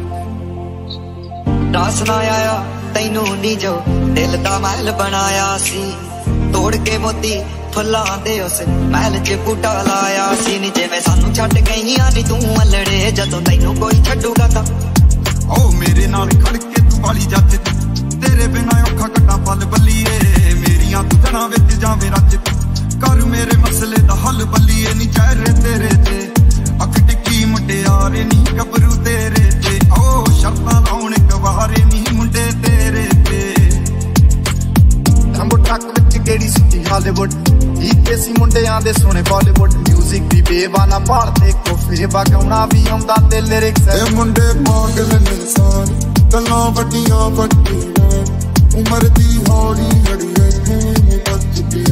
ਦੱਸ ਨਾ ਆਇਆ ਤੈਨੂੰ ਨਹੀਂ ਜੋ ਦਿਲ ਦਾ ਮਹਿਲ ਬਣਾਇਆ ਸੀ ਤੋੜ ਕੇ ਮੋਤੀ ਫੁੱਲਾਂ ਦੇ ਉਸ ਮਹਿਲ 'ਚ ਬੂਟਾ ਲਾਇਆ ਸੀ ਨੀ ਜਿਵੇਂ ਸਾਨੂੰ ਛੱਡ ਗਈਆਂ ਨੀ ਤੂੰ ਅਲੜੇ ਜਦੋਂ ਤੈਨੂੰ ਕੋਈ ਛੱਡੂਗਾ ਤਾਂ ਓ ਮੇਰੇ ਨਾਲ ਖੜ ਕੇ ਤੂੰ ਵਾਲੀ ਜੱਜ ਤੇਰੇ ਬਿਨਾਂ ਔਖਾ ਕੱਟਾ ਪਲ ਬੱਲੀਏ ਮੇਰੀਆਂ ਤੂੰ ਜਣਾ ਵਿੱਚ ਜਾਵੇਂ ਰੱਜ ਕਰ ਮੇਰੇ ਮਸਲੇ ਦਾ ਹੱਲ ਬੱਲੀਏ ਨੀ ਚਿਹਰੇ ਤੇਰੇ ਤੇ ਅੱਖ ਟਿੱਕੀ ਮੁੰਡਿਆਰੇ ਨੀ ਗੱਭਰੂ ਤੇਰੇ ਤੇ ਓ ਸ਼ਰਤਾਂ ਲਾਉਣ ਗਵਾਰੇ ਨੀ ਮੁੰਡੇ ਤੇਰੇ ਤੇ ਰੰਬੋ ਟਰੱਕ ਵਿੱਚ ਕਿਹੜੀ ਸੁੱਤੀ ਹਾਲੀਵੁੱਡ ਈਕੇ ਸੀ ਮੁੰਡਿਆਂ ਦੇ ਸੋਹਣੇ ਬਾਲੀਵੁੱਡ ਮਿਊਜ਼ਿਕ ਦੀ ਬੇਵਾਨਾ ਭਾਲਦੇ ਕੋਫੇ ਵਗਾਉਣਾ ਵੀ ਆਉਂਦਾ ਤੇ ਲਿਰਿਕਸ ਇਹ ਮੁੰਡੇ ਪਾਗਲ ਨੇ ਸਾਰੇ ਗੱਲਾਂ ਵੱਡੀਆਂ ਵੱਡੀਆਂ ਉਮਰ ਦੀ ਹੌਲੀ ਅੜੀਏ ਤੂੰ ਨਹੀਂ ਬਚ ਕੇ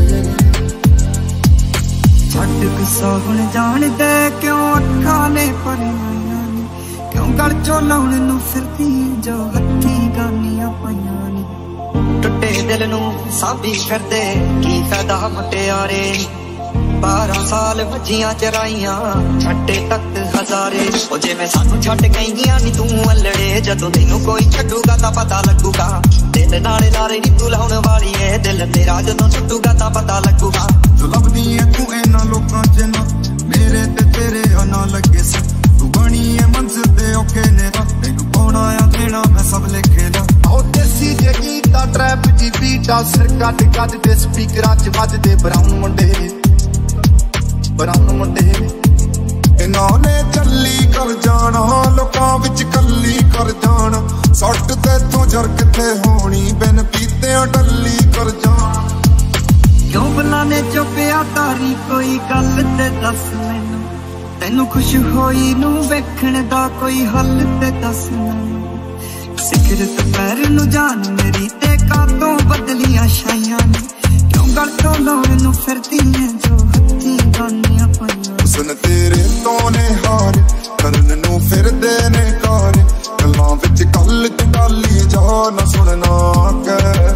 ਛੱਡ ਗੁੱਸਾ ਹੁਣ ਜਾਣਦੇ ਕਿਉਂ ਅੱਖਾਂ ਨੇ ਭਰੀਆਂ ਨੀ ਕਿਉਂ ਗਲ ਚੋਂ ਲਾਉਣ ਨੂੰ ਫਿਰਦੀ ਜੋ ਹੱਥੀ ਗਾਨੀਆਂ ਪਾਈਆਂ ਨੀ ਟੁੱਟੇ ਦਿਲ ਨੂੰ ਸਾਂਭੀ ਫਿਰਦੇ ਕੀ ਫਾਇਦਾ ਮੁਟਿਆਰੇ ਬਾਰਾਂ ਸਾਲ ਵੱਜੀਆਂ ਚਰਾਈਆਂ ਛੱਡੇ ਤੱਕ ਹਜ਼ਾਰੇ ਉਹ ਜਿਵੇਂ ਸਾਨੂੰ ਛੱਡ ਗਈਆਂ ਨੀ ਤੂੰ ਅਲੜੇ ਜਦੋਂ ਤੈਨੂੰ ਕੋਈ ਛੱਡੂਗਾ ਤਾਂ ਪਤਾ ਲੱਗੂਗਾ ਦਿਲ ਨਾਲੇ ਲਾਰੇ ਨੀ ਤੂੰ ਲਾਉਣ ਵਾਲੀ ਏ ਦਿਲ ਤੇਰਾ ਜਦੋਂ ਛੁੱਟੂਗਾ ਤਾਂ ਪਤਾ ਲੱਗੂਗਾ ਜੋ ਲੱਭਦੀ ਏ ਤੂੰ ਇਹਨਾਂ ਲੋਕਾਂ 'ਚ ਨਾ ਮੇਰੇ ਤੇ ਤੇਰੇ ਆ ਨਾ ਲੱਗੇ ਸੀ ਤੂੰ ਬਣੀ ਏ ਮੰਜ਼ਿਲ ਤੇ ਔਖੇ ਨੇ ਤੈਨੂੰ ਪਾਉਣਾ ਆ ਦੇਣਾ ਮੈਂ ਸਭ ਲਿਖੇ ਨਾ ਉਹ ਦੇਸੀ ਜੇ ਗੀਤਾ ਟਰੈਪ ਜੀ ਬੀਟਾ ਸਿਰ ਕੱਢ ਕੱਢ ਦੇ ਸਪੀਕਰਾਂ 'ਚ ਵੱਜਦੇ ਬਰਾਊਨ ਮੁੰਡੇ ਬਰਾਊਨ ਮੁੰਡੇ ਇਹਨਾਂ ਨੇ ਚੱਲੀ ਕਰ ਜਾਣਾ ਲੋਕਾਂ ਵਿੱਚ ਕੱਲੀ ਕਰ जाना सट ते तू जर किथे होनी बिन पीते डली कर जाना क्यों बुलाने चुपिया तारी कोई गल ते दस मैनू तेनू खुश होई नू वेखण दा कोई हल ते दस मैनू सिगरत पैर नू जान मेरी ते कातों बदलियां शाइयां ने क्यों गल तो लाउण नू फिरदी है जो हत्थी गानियां पाइयां हुस्न तेरे तो ने हार करन नू फिरदे ने कार गल्लां विच गल डाली जा ना सुनना कर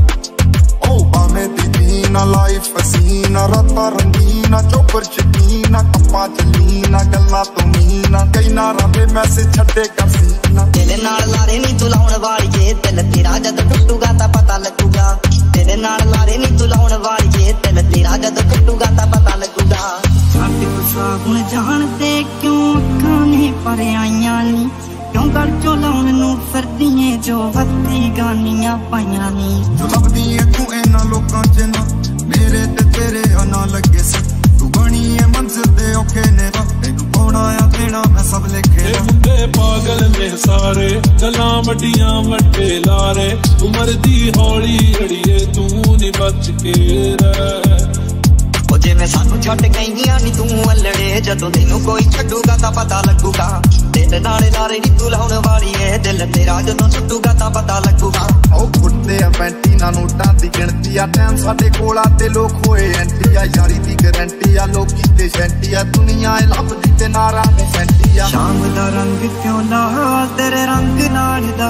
भावे दीदीना लाइफ हसीना रातां रंगीना चोपर शकीना कप्पा चलीना गल्लां तू मीना कई ना रवे मैसेज छड्डे कर सीना तेरे नाल लारे नी तू लाउण वालीए दिल तेरा जद टुटूगा तां पता लगूगा तेरे नाल लारे नी तू लाउण वालीए दिल तेरा जद टुटूगा तां पता लगूगा साडे गुस्सा हुण जाणदे क्यों अखां ने पर आईयां नी क्यों गल चो लाउण नू फिरदी जो हत्थी गानियां पाइयां नी जो लभदी है तू इन्हां लोकां च ना मेरे ते तेरे ना लगे सी तू बनी है मंजिल दे औखे ने तैनू पाउणा आ देना मैं सब लिखे मुंडे पागल ने सारे गल्लां वड्डियां वड्डे लारे उमर दी हौली अड़िए तू नी बच के रह जिवें सानू छड्ड गईयां नी तू अल्लड़े जदों तैनू कोई छड्डूगा तां पता लगूगा तेरे नाल लारे नी तू लाउण वाली है दिल तेरा जदों छड्डूगा तां पता लगूगा ओ फुटदे आ पैंटीना नोटां दी गिणती आ टाइम साडे कोल आ ते लोक होए एंटी आ यारी दी गारंटी आ लोकी ते शैंटी आ दुनिया ए लभदी ते नारा दी सैंटी आ शाम दा रंग क्यों ना तेरे रंग नाल दा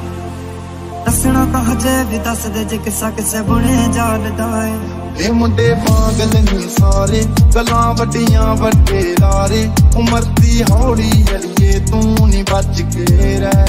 दसना तां हजे भी दस दे जे किसा किसे बुने जाल दा ए मुंडे पागल नी सारे गल्लां वड्डियां वड्डे लारे उमर दी हौली अड़िए तू नी बच के रह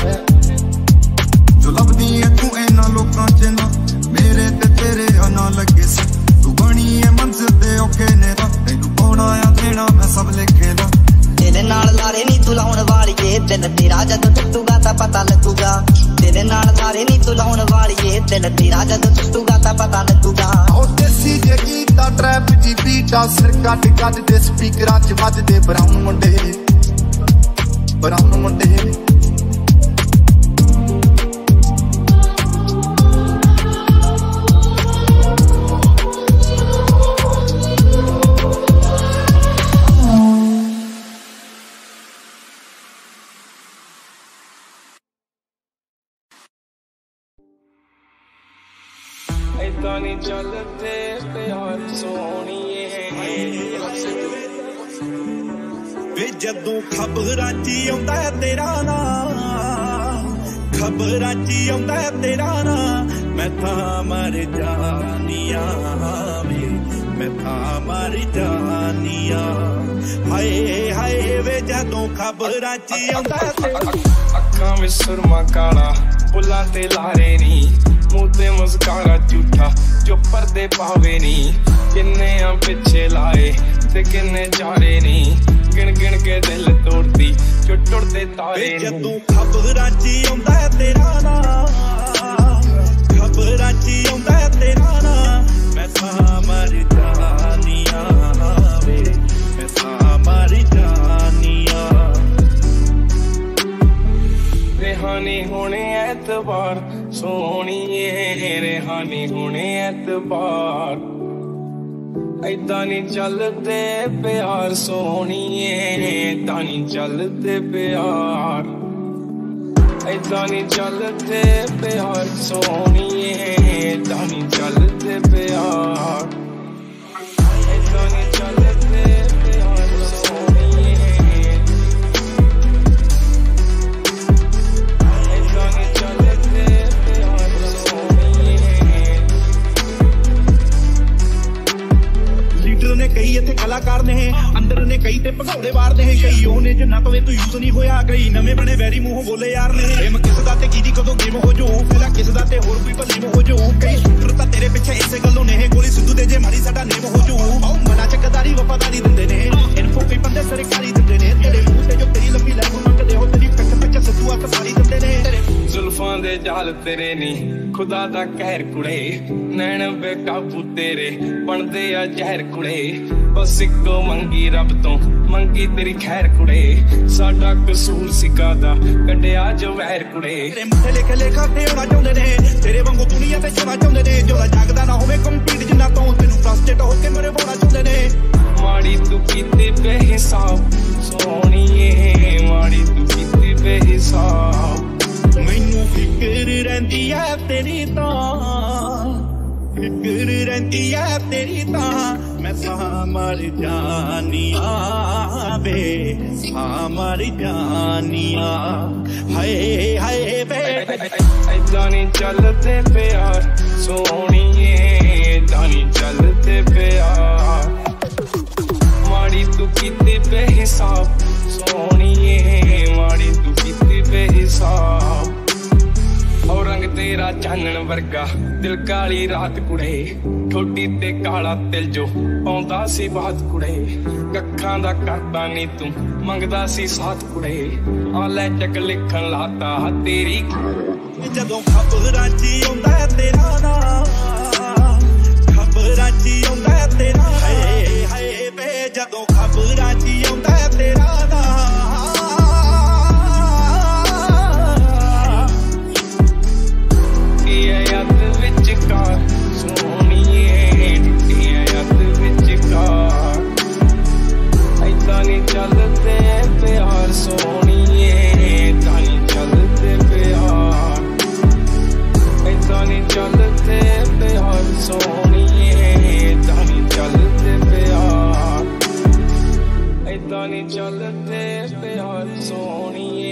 जो लभदी है तू इन्हां लोकां च ना मेरे ते तेरे ना लगे सी तू बनी है मंजिल दे औखे ने तैनू पाउणा आ देना मैं सब लिखे दा तेरे नाल लारे नी तू लाउण वालीए दिल तेरा जद टुटूगा तां पता लगूगा तेरे नाल लारे नी तू लाउण वालीए दिल तेरा जद टुटूगा तां पता लगूगा ओ देसी जे गीता ट्रैप जी बीटा सिर कट कट दे स्पीकरां च वजदे ब्राउन मुंडे ब्राउन मुंडे ऐदां नी चलदे प्यार सोहणीए वे जदों खबरां च आउंदा तेरा नाम खबरां च आउंदा तेरा नाम मैं तां मर जानिया वे मैं तां मर जानिया हाय हाय वे जदों खबरां च आउंदा तेरा अखां विच सुरमा काला बुल्लां ते लारे नी मुंह ते मुस्कारा झूठा जो पर्दे पावे नी किन्ने आ पिछे लाए ते किन्ने चारे नी गिण गिण के दिल तोड़दी जो टुटदे तारे नी जदों खबरां च आउंदा तेरा नाम खबरां च आउंदा तेरा नाम मैं तां मर जानिया वे मैं तां मर जानिया रेहानी होने ऐतबार सोहणीए रेहानी होने ऐतबार ऐदां नी चलदे प्यार सोहणीए ऐदां नी चलदे प्यार ऐदां नी चलदे प्यार सोहणीए ऐदां नी चलदे प्यार ऐदां नी चलदे प्यार सोहणीए ऐदां नी चलदे प्यार सोहणीए लीडर ने कई इत्थे कलाकार ने अंदर ने कई ते भगौड़े वार ने कई ओने जिन्ना तवे तू यूज नहीं होया कई नवे बने वैरी मूंह बोले यार ने प्रेम किस दा ते कीदी कदों गेम हो जो फिर किस दा ते होर कोई भली हो जो कई शूटर ता तेरे पिछे इसे गल्लों ने गोली सिद्धू दे जे मारी साडा नेम हो जो आओ मना च गदारी वफादारी दिंदे ने इनफो कई बंदे सरकारी दिंदे ने तेरे मुंह ते जो तेरी लंबी लाइन मंगदे हो तेरी पिछ पिछ सिद्धू आ सारी दिंदे ने जुल्फां दे जाल तेरे नी खुदा दा कहर कुड़े नैन बेकाबू तेरे बनदे आ जहर कुड़े बस इको मंगी रब तो मंगी तेरी खैर कुड़े साडा कसूर सिका दा कड्डिया जो वैर कुड़े तेरे मुंडे लिखे लेखा ते होना चाहुंदे ने तेरे वांगू दुनिया ते सोना चाहुंदे ने जो जागदा ना होवे कंप्लीट जिन्ना तो तेनू फ्रस्ट्रेट हो के मेरे बोना चाहुंदे ने माड़ी तू कीते बेहिसाब सोहणीए माड़ी तू कीते बेहिसाब मैनू फिकर रहिंदी है तेरी तां फिकर रहिंदी है तेरी तां मैं सां मर जानिया वे सां मर जानिया हाय हाय वे ऐदां नी चलदे प्यार सोहणीए ऐदां नी चलदे प्यार माड़ी तू कीते बेहिसाब सोहणीए माड़ी तू कीते बेहिसाब और रंग तेरा चानन वर्गा दिल काली रात कुड़े ठोडी ते काला तिल जो पाउंदा सी बात कुड़े कखां दा करदा नी तू मंगदा सी साथ कुड़े आ ले चक लिखन लाता तेरी जदों खबरां च आउंदा तेरा नाम खबरां च आउंदा तेरा हाय हाय वे जदों खबरां च आउंदा तेरा नाम चलते प्यार सोहणीए ऐदां नी चलते प्यार ऐदां नी चलते प्यार सोहणीए ऐदां नी चलते प्यार ऐदां नी चलते प्यार सोहणीए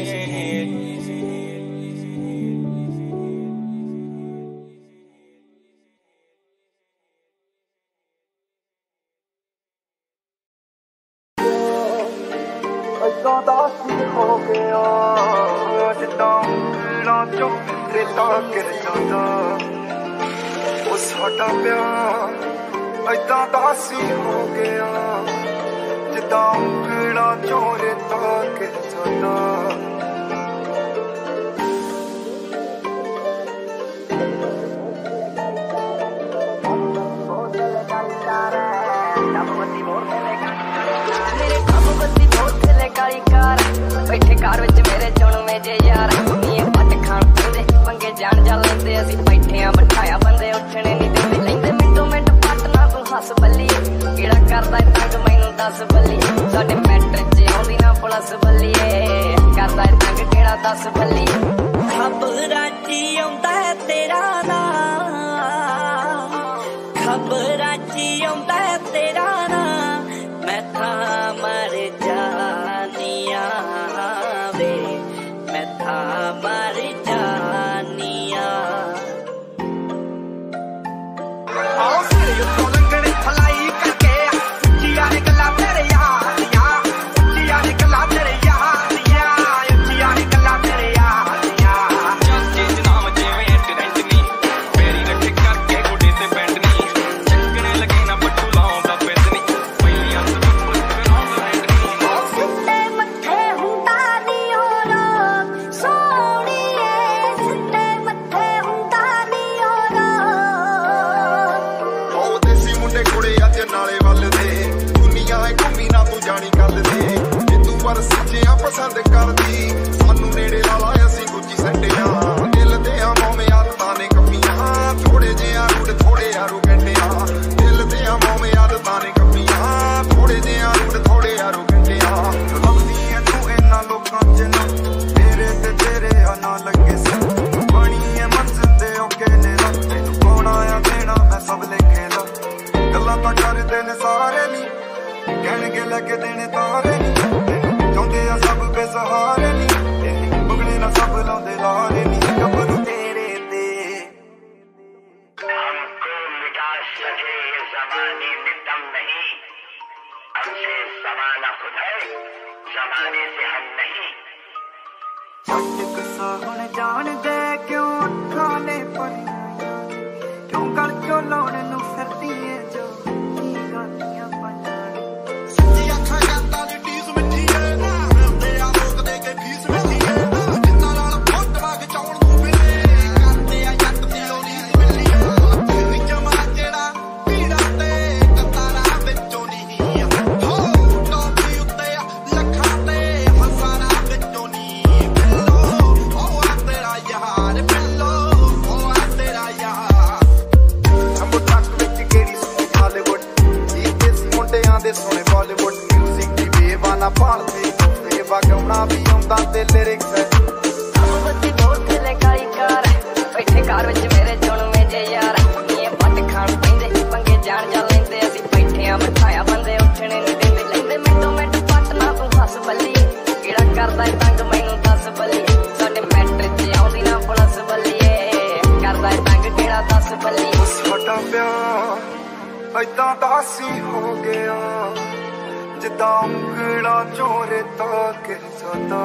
हो गया जिदा ऊँगलां चों रेता गिर जांदा ओ साडा प्यार ऐदां दा सी हो गया जिदा ऊँगलां चों रेता गिर जांदा बैठे कार विच मेरे चुन में जे यार नी पट खान पींदे पंगे जान जा लेंदे असीं बैठे आ बिठाया बंदे उठने नहीं दिंदे लैंदे मिंटो मिंट पट ना तू हस बल्ली केड़ा करदा तंग मैनू दस बल्ली साडे मैट्रिक च आउंदी ना पुलिस बल्लीए करदा तंग केड़ा दस बल्ली खबरां च आउंदा तेरा नाम खबरां च आउंदा तेरा नाम मैं तां मर जानिया वे मैं था मर जानिया आओ सिरे तो लंगड़ी फलाई करके जिया निकला तेरे यार दिया जिया निकला तेरे यार दिया जिया निकला तेरे यार दिया चाचे जनाब जिवें ट्रेंड नी मेरी रख करके गुडे ते बैंड नी चक्कने लगे ना पट्टू लाਉਂਦਾ ਪਿੰਡ नी पईयां तो नाले वल दे दुनिया घूमी ना तू जानी गल दे जे तू पर सच्चिया पसंद करदी सानू नेड़े ला ला असीं गुੱਜੀ सट्टियां दिल दे आ मोमे आदतां ने कमियां थोड़े जे आ रूड थोड़े आ रू गंडियां दिल दे आ मोमे आदतां ने कमियां थोड़े जे आ रूड थोड़े आ रू गंडियां लवदी तू इन्ना लोकां च ना तेरे ते तेरे आ ना लगे सी बनी है मंजिल दे ओके ने तैनू कौन आया देना मैं सब लिखे ला गल्लां तां करदे ने सारे नी कहणगे लगे देने तारे नी चाहुंदे आ सब बेसहारे नी बुगड़े ना सब लाउंदे लारे नी गबरू तेरे ते हमको मिटा सके ये ज़माने में दम नहीं हमसे ज़माना खुद है ज़माने से हम नहीं सच गुस्सा हुण जान दे क्यों अखां ने भरियां क्यों कर चो लाउण नूं फिरदी ऐ जो की गालियां पाइयां सच्ची अखां करदा नी टीस मिठी ऐ फिरदे आ लोक दे के फीस मिठी ऐ जिन्ना नाल फोटो खिचाउण नूं फिरे करदे आ जੱਟ ਦੀ दस बल्ली साडा प्यार ऐदां दा सी हो गया जिद्दां उंगला चोरे तक जाता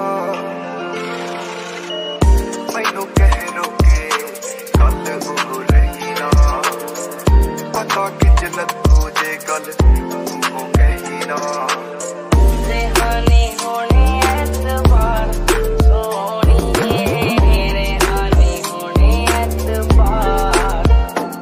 मैनू कह रोके गल हो रही ना पता किच लगू जे गल तू कही ना रेहानी होने एतबार सोहणीए रेहानी होने एतबार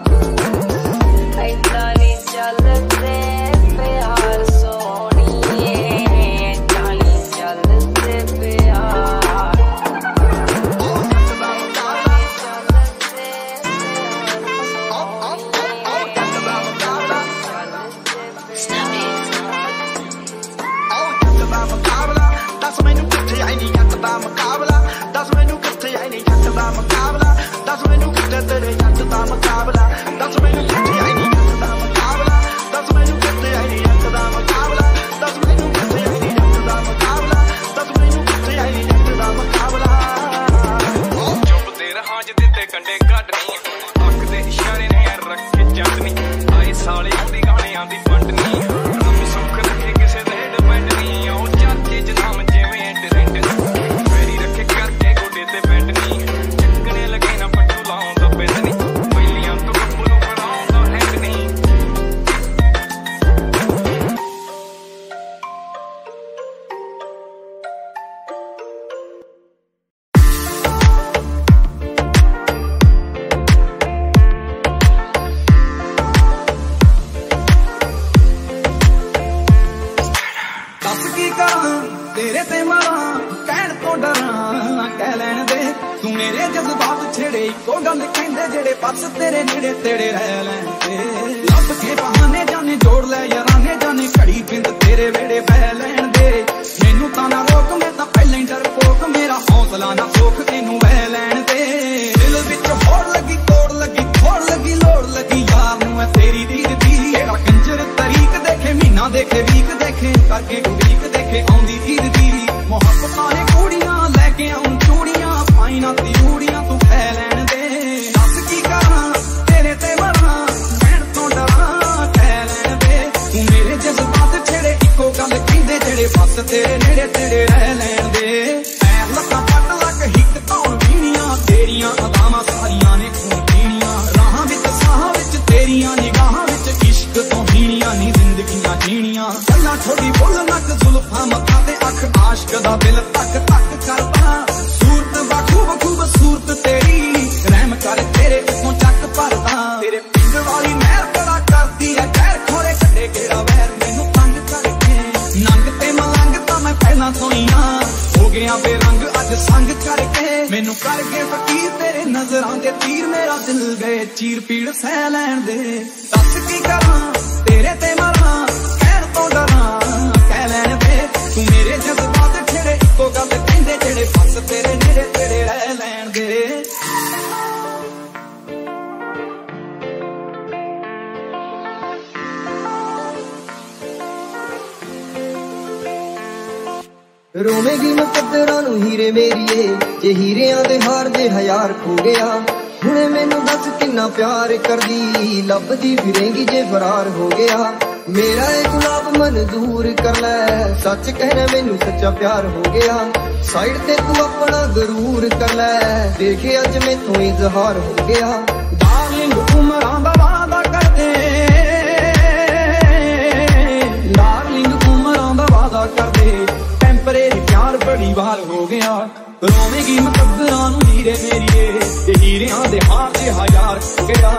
ऐदां नी चलदे प्यार सोहणीए ऐदां नी चलदे प्यार दस मैनू किथे आई नी जट दा मुकाबला दस मैनू किथे आई नी जट दा मुकाबला दस मैनू किथे तेरे जट दा मुकाबला दस मैनू किथे आई नी जट दा मुकाबला दस मैनू किथे आई नी जट दा मुकाबला दस मैनू किथे आई नी जट दा मुकाबला दस मैनू किथे आई नी जट दा मुकाबला चुपते रहां ज दिते कंडे घट नहीं अख दे इशारे ने रखे जट नहीं आए साले दी गाणियां दी पंड नहीं रब सुख रखे किसे दे डिपेंड नहीं ओ चाचे जनाम जिवें ट्रेंड मेरी रखे करके गोडे ते बैंड नहीं चकने लगे ना पट्टू लाउंदा पिंड नहीं पहिलियां तो कप्पू नूं बनाउंदा हैंड नहीं दस की करा तेरे ते मरा कहण तो डरा कह लैण दे तू मेरे जज्बात छेड़े इको गल कहंदे जेड़े बस तेरे नेड़े तेड़े रह लैण दे लब के बहाने जाने जोड़ लै याराने जाने घड़ी बिंद तेरे वेड़े बह लैण दे मैनू तां ना रोक मैं तां पहले डरपोक मेरा हौसला ना सोख तेनू बह लैण दे दिल विच होड़ लगी तोड़ लगी थोड़ लगी लोड़ लगी यार नूं मैं तेरी दीद दी जेड़ा कंजर तरीक देखे महीना देखे वीक देखे करके उड़ीक देखे आउंदी ईद दी मोहब्बतां ने कूड़ियां लैके आऊं चूड़ियां पाई ना तिरूड़ियां तू खै लैण दे दस की करा तेरे ते मरा कहण तो डरा कह लैण दे तू मेरे जज्बात छेड़े इको गल कहंदे जेड़े बस तेरे नेड़े तेड़े रह लैण दे पैर लक्कां पट लक हिक धौण पीणियां तेरियां अदावां सारियां ने खून पीणियां राहां विच साहां विच तेरियां निगाहां विच इश्क तो हीणियां नी जिंदगियां जीणियां गल्लां छोड़ी बोल नक जुल्फां मत्था ते अख आशक दा दिल तक तक करदा सूरत बखूब खूब सूरत तेरी रहम कर तेरे उत्तों चक भरदा तेरे पिंड वाली नहर बड़ा करदी है खैर खोरे कड्डे केड़ा वैर मैनू तंग करके नंग ते मलंग तां मैं पहला तो ही हां हो गया बेरंग अज संग करके मैनू कर गए फकीर तेरे नजरां दे तीर मेरा दिल गए चीर पीड़ सह लैण दे दस की करा तेरे ते मरा कहण तो डरा कह लैण दे तू मेरे जज्बात छेड़े इको गल कहंदे जेड़े बस तेरे नेड़े तेड़े रह लैण दे रोवेगी मुकद्दरां नूं हीरे मेरीए जे हीरियां दे हार दे हज़ार खो गया हुणे मैनू दस किन्ना प्यार करदी लभदी फिरेंगी जे फरार हो गया मेरा ए गुलाब मंजूर कर लै सच कहना मैनू सच्चा प्यार हो गया साइड ते तू अपना गरूर कर लै देखे अज मैथों इजहार हो गया डार्लिंग उमरां दा वादा कर दे डार्लिंग उमरां दा वादा कर दे टेंपरेरी प्यार बड़ी बार हो गया रोवेगी मुकद्दरां नूं हीरे मेरीए ते हीरियां दे हार दे हज़ार खो गया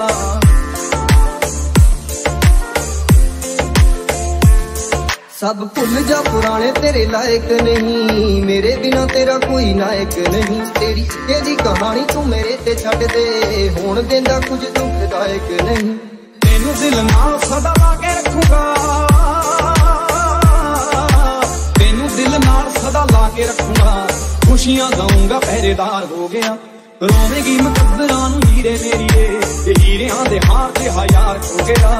सब भुल जा पुराने तेरे लायक नहीं मेरे बिना तेरा कोई नायक नहीं तेरी तेरी कहानी तू मेरे ते छड्ड दे होण देंदा कुछ दुखदायक नहीं तेनू दिल नाल सदा ला के रखूंगा तेनू दिल नाल सदा ला के रखूंगा खुशियां गाऊंगा पहरेदार हो गया रोवेगी मुकद्दरां नूं हीरे मेरीए ते हीरियां दे हार दे हज़ार खो गया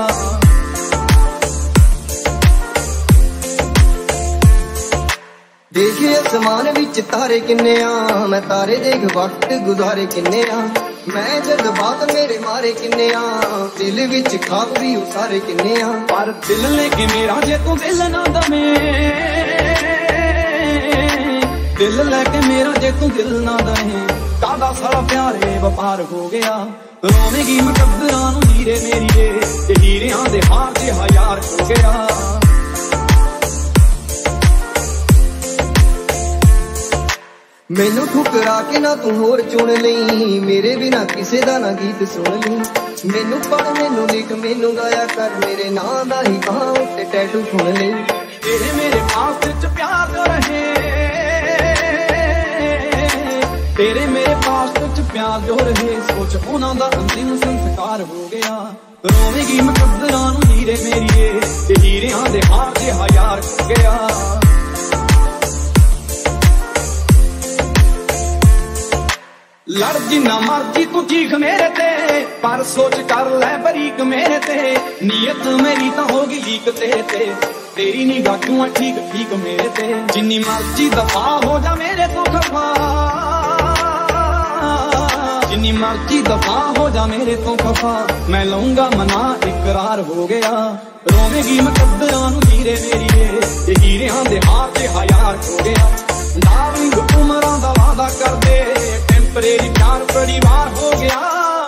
देखे आसमान विच तारे किन्ने आ मैं तारे देख वक्त गुजारे किन्ने आ मैं जज्बात मेरे मारे किन्ने आ, दिल विच खाब भी सारे किन्ने आ। पर दिल लेके मेरा जे तू दिल ना दमे, दिल लेके मेरा जे तू दिल ना दहे, कादा सारा प्यारे व्यापार हो गया। रोवेगी मुकद्दरां नूं हीरे मेरीए, ते हीरियां दे हार च हज़ार हो गया। मैनू ठुकरा के ना तू होर चुन लई, मेरे बिना किसे दा ना गीत सुन लई। मैनू पढ़ मैनू लिख मैनू गाया कर, मेरे नां दा ही बां उत्ते टैटू सुन लई। तेरे मेरे पास च प्यार जो रहे, तेरे मेरे पास च प्यार जो रहे, सोच उन्हां दा अंतिम संस्कार हो गया। रोवेगी मुकद्दरां नूं हीरे मेरीए, ते हीरियां दे हार च हज़ार हो गया। लड़ जिन्ना मर्जी तू चीख मेरे ते, पर सोच कर ले बरीक मेरे ते। नीयत मेरी तो होगी लीक तेरे ते, तेरी निगाह क्यों है ठीक ठीक मेरे ते। जिन्नी मर्जी दफा हो जा मेरे तो खफा, जिन्नी मर्जी दफा हो जा मेरे तो खफा, मैं लूंगा मना इकरार हो गया। रोवेगी मुकद्दरां नूं हीरे मेरीए, ते हीरियां दे हार च हज़ार हो गया। डार्लिंग उमरां दा वादा कर दे, टेम्परेरी प्यार परिवार हो गया।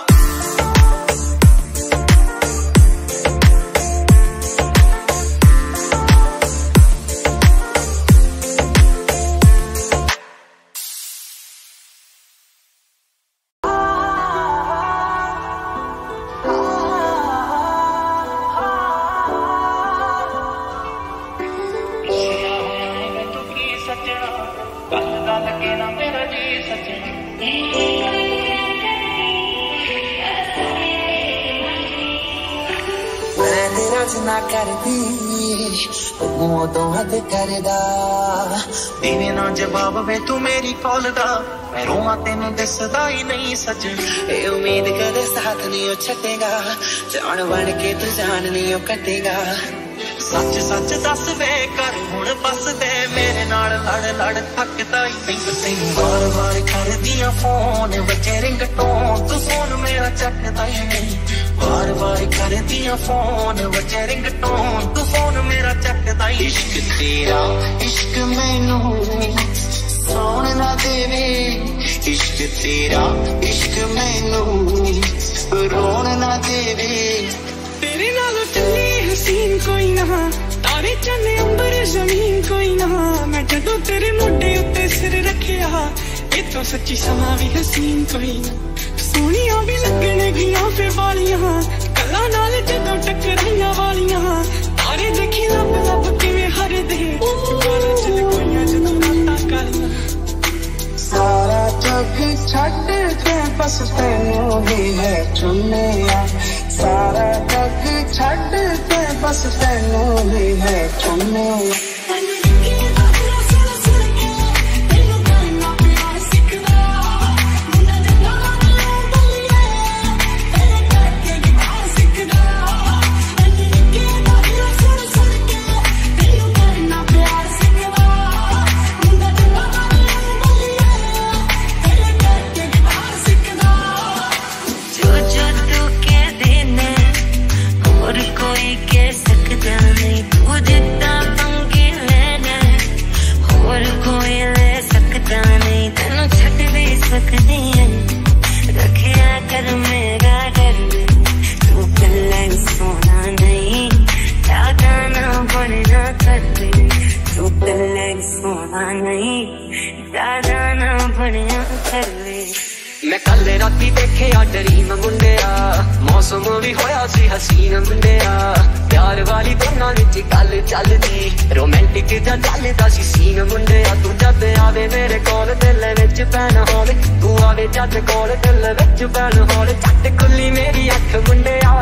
ना करदी तूं तो हद करदा, देवे ना जवाब वे तू मेरी कॉल दा, मैं रोवां तेनू दिसदा ही नहीं सच। ए उम्मीद कदे साथ नहीं ओ छड्डेगा, जान बन के तू जान नहीं ओ कटेगा। सच सच दस वे कर हुण बस दे, मेरे नाल लड़ लड़ थकदा ही नहीं। तैनू बार बार करदियां फोन बचे रिंगटोन, तू फोन मेरा चकदा ही नहीं। बार बार करदियां फोन बचे रिंगटोन, तू फोन मेरा चकदा ही। इश्क तेरा इश्क मैनू सोन ना देवे, इश्क तेरा इश्क मैनू रोन ना देवे। तेरे नालों चली हसीन कोई ना, तारे चले अंबर जमीन कोई ना। मैं जदों तेरे मोढे उत्ते सिर रखिया, ये तो सच्ची समा भी हसीन कोई ना। सोनिया भी लगने गियां फिर वालियां, कला नाल जदों टकराइयां वालियां। तारे देखी लब लब किवें हरदे, गालां च लकोइयां जदों रातां कालियां। सारा जग छड्ड के बस तैनू ही है चुनिया, सारा जग छड्ड के बस तैनू ही है चुनिया। रखिया कर मेरा डर, तू पल्ले सोना नहीं, ज्यादा ना बनना कर दे। तू पल्ले सोना नहीं, ज्यादा ना बनना कर दे। मैं कल राती देखिया ड्रीम मुंडिया, मौसम भी होया सी हसीन मुंडिया। प्यार वाली दोनों विच गल चलदी, रोमांटिक जा चलदा सी सीन मुंडिया। तू जद आवे मेरे कोल दिल विच पैन होवे, तू आवे जद कोल दिल विच पैन होवे। झट खुली मेरी अख मुंडिया,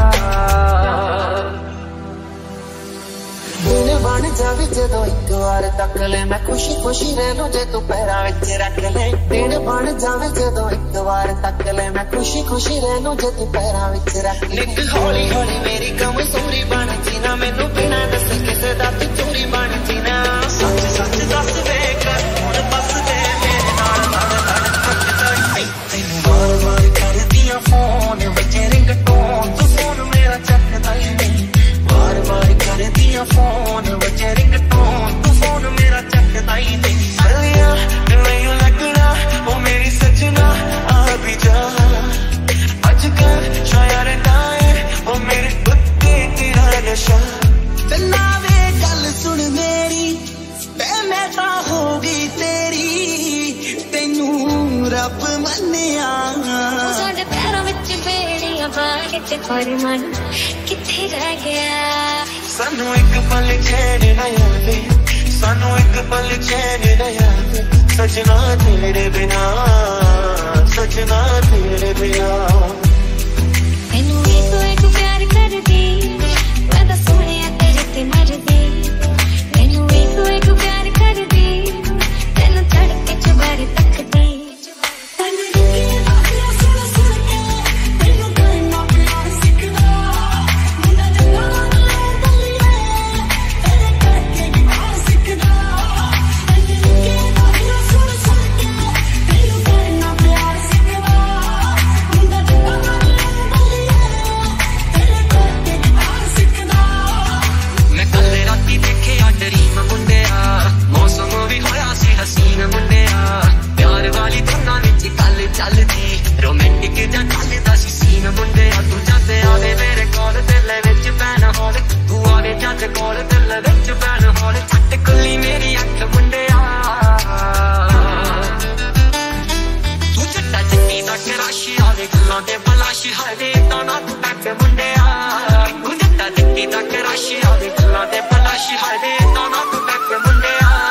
दिन बन जावे जदों एक बार तक ले, मैं खुशी खुशी रहूं जे तू पैरां विच रख ले। दिन बन जावे जदों एक बार तक ले, मैं खुशी खुशी रहूं जे तू पैरां विच रख ले। निक हौली हौली मेरी कमजोरी बन जीना, मैनू बिना दसे किसे दा तू चोरी बन जीना। सच सच दस वे कर हुण बस दे, मेरे नाल लड़ लड़ थकदा ही नहीं। तैनू बार बार कर बाहर ते पर मन किथे रह गया सानू एक पल चैन ना आवे सानू एक पल चैन ना आवे सजना तेरे बिना सजना तेरे बिना मैनू एक एक प्यार कर दी मैं तो सोने तेरे ते मर दी मैनू एक एक प्यार कर दी तेनू तड़के च बारी तक दी चलदी रोमांटिक जा चलदा सी सीन मुंडे तू जाते आवे मेरे कोल दिल विच पैन होल तू आवे जाते कोल दिल विच पैन होल छट कुल्ली मेरी अख मुंडे तू चट्टा चिट्टी दा कराशी आवे गल्लां ते बलाशी हावे तां ना तू टक मुंडे तू चट्टा चिट्टी दा कराशी आवे गल्लां ते बलाशी हावे तां ना तू टक मुंडे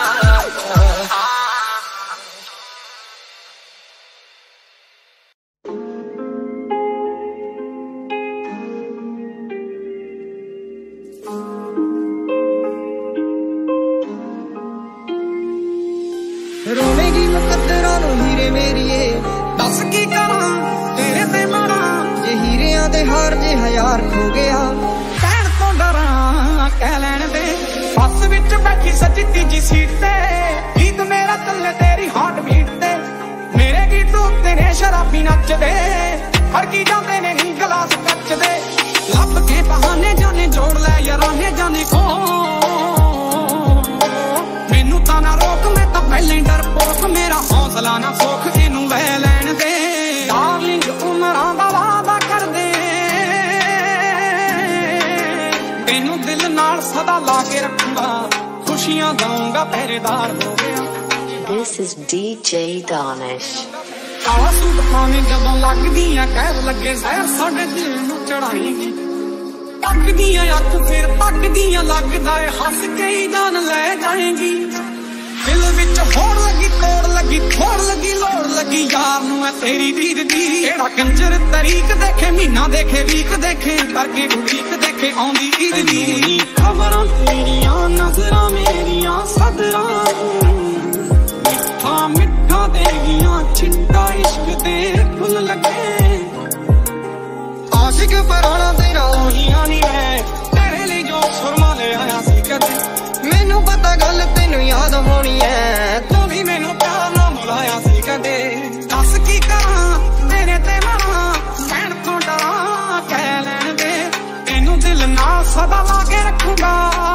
रोवेगी मुकद्दरां नूं हीरे मेरीए दस की करां तेरे ते मरां जे हीरियां दे हार जे हज़ार खो गया कहण तो डरां कह लैण दे बस विच बैठी सच्ची तीजी सीट ते गीत मेरा तल्ले तेरी हार्ट बीट ते मेरे गीत तेरे शराबी नचदे हड़की जांदे ने नी गलास कचदे लब के बहाने जाने जोड़ लै याराने जाने को मैनू तां ना रोक मैं तां पहले डरपोक मेरा हौसला ना सोख इनू लै लैण दे डार्लिंग उमरां दा वादा कर दे तेनू दिल नाल सदा ला के रखूंगा खुशियां दूंगा पहरेदार हो गया This is D J Danish काला सूट पावे जदों लगदियां कैद लगे जहर साडे दिल नू चढ़ाएगी तकदियां अख फिर तकदियां लगदा है हंस के ही जान ले जाएगी दिल विच होड़ लगी तोड़ लगी थोड़ लगी लोड़ लगी यार नू है तेरी दीद दी एड़ा कंजर तरीक देखे महीना देखे वीक देखे करके उड़ीक देखे आउंदी ईद दी खबरां तेरियां नजरां मेरियां सदरां मिठा मिठा देगियां चिट्टा इश्क ते फुल लगे आशिक पराना तेरा ओहियां नी है तेरे लिए जो सुरमा ले आया सी कदे मैनू पता गल तेनू याद होनी है तू भी मैनू प्यार ना बुलाया सी कदे दस की करां तेरे ते मरां कहण तो डरां कह लैण दे तेनू दिल नाल सदा ला के रखूंगा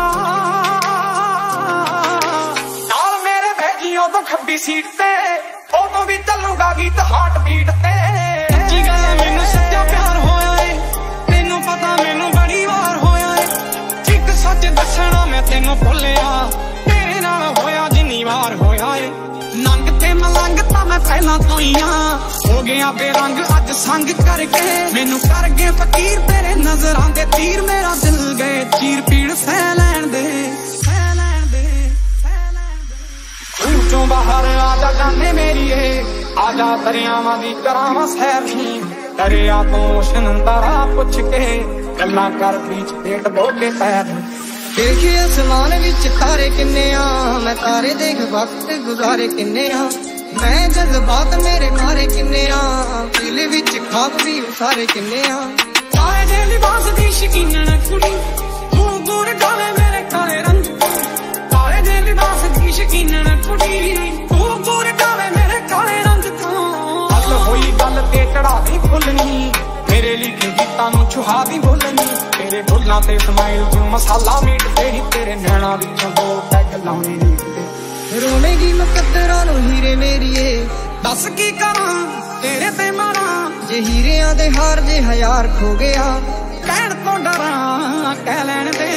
नाल मेरे भेजी उदों खब्बी सीट ते उदों भी चलूगा गीत हार्ट बीट ते सच्ची गल मैनू सच्चा प्यार होया है तेनू पता मैनू बड़ी वार होया है चिक सच दसना मैं तेनू भुलिया तेरे नाल होया जिन्नी वार होया है नंग ते मलंग तां मैं पहला तो ही हो गया बेरंग अज संग करके मैनू कर गए फकीर तेरे नजरां दे तीर मेरा दिल गए चीर पीड़ सह लैण दे सह लैण दे चों बाहर आजा जाने मेरीए आजा दरियावां दी करावां सैर नी दरिया तो शनंदारा पुछ के गल्लां कर बीच पेट धो के पैर देखे आसमान विच तारे किन्ने आ मैं तारे देख वक्त गुजारे किन्ने आ मैं जज्बात मेरे मारे किन्ने आ दिल विच खाब भी सारे किन्ने आ काले दे लिबास दी शकीनन कुड़ी तू दूर गावे मेरे काले रंग काले दे लिबास दी शकीनन कुड़ी तू दूर गावे मेरे काले रंग तो हल होई गल ते चढ़ा दी फुलनी मेरे लिखे गीतां नू छुहा दी बोलनी तेरे बोलां ते स्माइल तू मसाला मीट तेरी तेरे नैना विचों दो पैग लाउणे नी रोवेगी मुकद्दरां नूं हीरे मेरीए दस की करां तेरे ते मरां जे हीरियां दे हार जे हज़ार खो गया कहण तो डरां कह लैण दे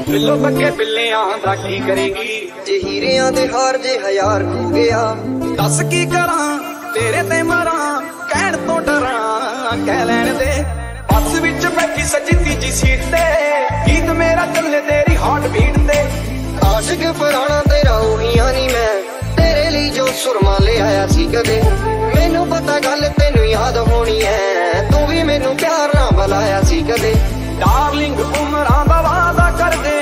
ਬਿੱਲੋ ਬੱਗੇ ਬਿੱਲਿਆਂ ਦਾ ਕੀ ਕਰੇਗੀ ਜੇ ਹੀਰਿਆਂ ਦੇ ਹਾਰ ਜੇ ਹਜ਼ਾਰ ਖੋ ਗਿਆ ਦੱਸ ਕੀ ਕਰਾਂ ਤੇਰੇ ਤੇ ਮਰਾਂ ਕਹਿਣ ਤੋਂ ਡਰਾਂ ਕਹਿ ਲੈਣ ਦੇ ਬੱਸ ਵਿੱਚ ਬੈਠੀ ਸੱਜੀ ਤੀਜੀ ਸੀਟ ਤੇ ਗੀਤ ਮੇਰਾ ਚੱਲੇ ਤੇਰੀ ਹਾਰਟ ਬੀਟ ਤੇ ਆਸ਼ਿਕ ਪੁਰਾਣਾ ਤੇਰਾ ਉਹੀਆਂ ਨਹੀਂ ਮੈਂ ਤੇਰੇ ਲਈ ਜੋ ਸੁਰਮਾ ਲੈ ਆਇਆ ਸੀ ਕਦੇ ਮੈਨੂੰ ਪਤਾ ਗੱਲ ਤੈਨੂੰ ਯਾਦ ਹੋਣੀ ਐ ਤੂੰ ਵੀ ਮੈਨੂੰ ਪਿਆਰ ਨਾਲ ਬੁਲਾਇਆ ਸੀ ਕਦੇ ਡਾਰਲਿੰਗ ਉਮਰਾਂ ਦਾ ਵਾਅਦਾ ਕਰਦੇ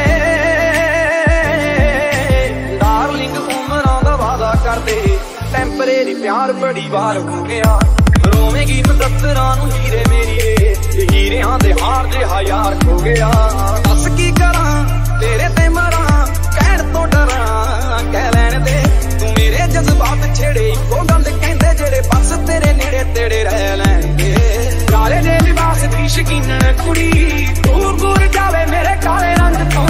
ਡਾਰਲਿੰਗ ਉਮਰਾਂ ਦਾ ਵਾਅਦਾ ਕਰਦੇ ਟੈਂਪਰੇਰੀ ਪਿਆਰ ਬੜੀ ਵਾਰ ਹੋ ਗਿਆ ਰੋਵੇਂਗੀ ਮੁਦੱਤਰਾਂ ਨੂੰ ਹੀਰੇ ਮੇਰੀਏ ਹੀਰਿਆਂ ਦੇ ਹਾਰ ਦੇ ਹਜ਼ਾਰ ਖੋ ਗਿਆ ਦੱਸ ਕੀ ਕਰਾਂ ਤੇਰੇ ਤੇ ਮਰਾਂ ਕਹਿਣ ਤੋਂ ਡਰਾਂ ਕਹਿ ਲੈਣ ਦੇ ਤੂੰ ਮੇਰੇ ਜਜ਼ਬਾਤ ਛੇੜੇ ਇੱਕੋ ਗੱਲ ਕਹਿੰਦੇ ਜਿਹੜੇ ਬਸ ਤੇਰੇ ਨੇੜੇ ਤੇੜੇ ਰਹਿ ਲੈਣਗੇ ਕਾਲੇ ਦੇ ਲਿਬਾਸ ਦੀ ਸ਼ਕੀਨਣ ਕੁੜੀ ਦੂਰ ਦੂਰ ਜਾਵੇ ਮੇਰੇ ਕਾਲੇ ਰੰਗ ਤੋਂ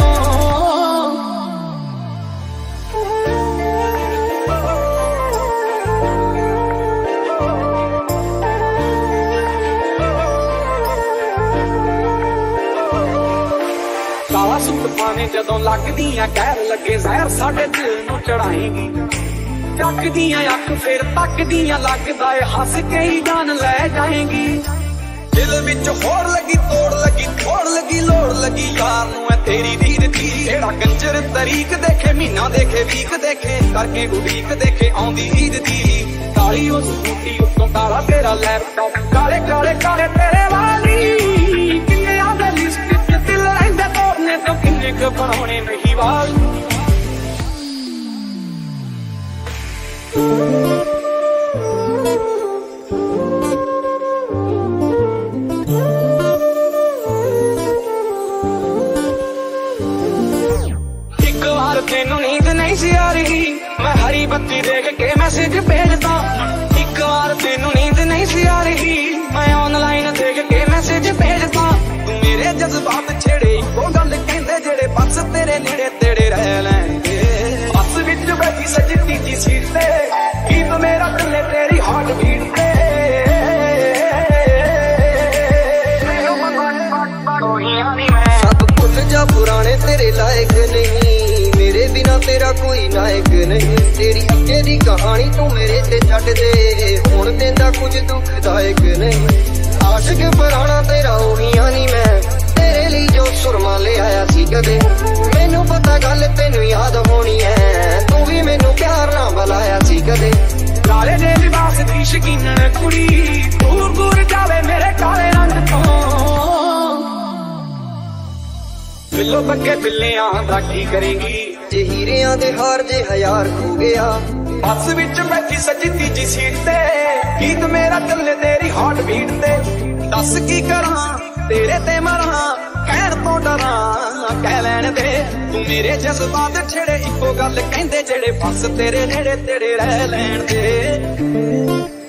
ਕਾਲਾ ਸੂਟ ਪਾਣੇ ਜਦੋਂ ਲੱਗਦੀਆਂ ਕਹਿਰ ਲੱਗੇ ਜ਼ਹਿਰ ਸਾਡੇ ਦਿਲ ਨੂੰ ਚੜਾਏਗੀ ਚੱਕਦੀਆਂ ਅੱਖ ਫਿਰ ਤੱਕਦੀਆਂ ਲੱਗਦਾ ਏ ਹੱਸ ਕੇ ਹੀ ਜਾਨ ਲੈ ਜਾਏਗੀ ਦਿਲ ਵਿੱਚ ਹੋਰ ਲੱਗੀ ਤੋੜ ਲੱਗੀ ਥੋੜ ਲੱਗੀ ਲੋੜ ਲੱਗੀ ਯਾਰ ਨੂੰ ਐ ਤੇਰੀ ਰੀਤ ਦੀ ਜਿਹੜਾ ਕੰਜਰ ਤਰੀਕ ਦੇਖੇ ਮਹੀਨਾ ਦੇਖੇ ਵੀਕ ਦੇਖੇ ਕਰਕੇ ਉਡੀਕ ਦੇਖੇ ਆਉਂਦੀ ਈਦ ਦੀ ਕਾਲੀ ਉਸ ਬੂਟੀ ਉੱਤੋਂ ਕਾਲਾ ਤੇਰਾ ਲੈਪਟਾਪ ਕਾਲੇ ਕਾਲੇ ਕਾਲੇ ਤੇਰੇ ਵਾਲੀ ਕਿੰਨੇ ਆਂਦੇ ਲਿਸਟ ਚ ਦਿਲ ਰਹਿੰਦੇ ਤੋੜਨੇ ਤੋਂ ਕਿੰਨੇ ਕੁ ਬਣਾਉਣੇ ਮਹੀਵਾਲ ਇੱਕ ਵਾਰ ਤੈਨੂੰ ਨੀਂਦ ਨਹੀਂ ਸੀ ਆ ਰਹੀ ਮੈਂ ਹਰੀ ਬੱਤੀ ਦੇਖ ਕੇ ਮੈਸੇਜ ਭੇਜਦਾ ਇੱਕ ਵਾਰ ਤੈਨੂੰ ਨੀਂਦ ਨਹੀਂ ਸੀ ਆ ਰਹੀ ਮੈਂ ਆਨਲਾਈਨ ਦੇਖ ਕੇ ਮੈਸੇਜ ਭੇਜਦਾ ਤੂੰ ਮੇਰੇ ਜਜ਼ਬਾਤ ਛੇੜੇ ਇੱਕੋ ਗੱਲ ਕਹਿੰਦੇ ਜਿਹੜੇ ਬਸ ਤੇਰੇ ਨੇੜੇ ਤੇੜੇ ਰਹਿ ਲੈਣਗੇ ਬੱਸ ਵਿੱਚ ਬੈਠੀ ਸੱਜੀ ਤੀਜੀ ਸੀਟ ਤੇ ਗੀਤ ਮੇਰਾ ਚੱਲੇ ਤੇਰੀ ਹਾਰਟ ਬੀਟ ਤੇ ਸਭ ਭੁੱਲ ਜਾ ਪੁਰਾਣੇ ਤੇਰੇ ਲਾਇਕ ਨਹੀਂ ਮੇਰੇ ਬਿਨਾ ਤੇਰਾ ਕੋਈ ਨਾਇਕ ਨਹੀਂ ਤੇਰੀ ਅੱਗੇ ਦੀ ਕਹਾਣੀ ਤੂੰ ਮੇਰੇ ਤੇ ਛੱਡ ਦੇ ਹੁਣ ਦਿੰਦਾ ਕੁਝ ਦੁਖਦਾਇਕ ਨਹੀਂ ਆਸ਼ਿਕ ਪੁਰਾਣਾ ਤੇਰਾ ਉਹੀਆਂ ਨਹੀਂ ਮੈਂ ਤੇਰੇ ਲਈ ਜੋ ਸੁਰਮਾ ਲੈ ਆਇਆ ਸੀ ਕਦੇ ਮੈਨੂੰ ਪਤਾ ਗੱਲ ਤੈਨੂੰ ਯਾਦ ਹੋਣੀ ਐ ਤੂੰ ਵੀ ਮੈਨੂੰ ਪਿਆਰ ਨਾਲ ਬੁਲਾਇਆ ਸੀ ਕਦੇ ਕਾਲੇ ਦੇ ਲਿਬਾਸ ਦੀ ਸ਼ਕੀਨਣ ਕੁੜੀ ਦੂਰ ਦੂਰ ਜਾਵੇ ਮੇਰੇ ਕਾਲੇ ਰੰਗ ਤੋਂ ਬਿੱਲੋ ਬੱਗੇ ਬਿੱਲਿਆਂ ਦਾ ਕੀ ਕਰੇਗੀ ਜੇ ਹੀਰਿਆਂ ਦੇ ਹਾਰ ਜੇ ਹਜ਼ਾਰ ਖੋ ਗਿਆ ਬੱਸ ਵਿੱਚ ਬੈਠੀ ਸੱਜੀ ਤੀਜੀ ਸੀਟ ਤੇ ਗੀਤ ਮੇਰਾ ਚੱਲੇ ਤੇਰੀ ਹਾਰਟ ਬੀਟ ਤੇ ਦੱਸ ਕੀ ਕਰਾਂ ਤੇਰੇ ਤੇ ਮਰਾਂ ਕਹਿਣ ਤੋਂ ਡਰਾਂ ਕਹਿ ਲੈਣ ਦੇ ਤੂੰ ਮੇਰੇ ਜਜ਼ਬਾਤ ਛੇੜੇ ਇੱਕੋ ਗੱਲ ਕਹਿੰਦੇ ਜਿਹੜੇ ਬਸ ਤੇਰੇ ਨੇੜੇ ਤੇੜੇ ਰਹਿ ਲੈਣ ਦੇ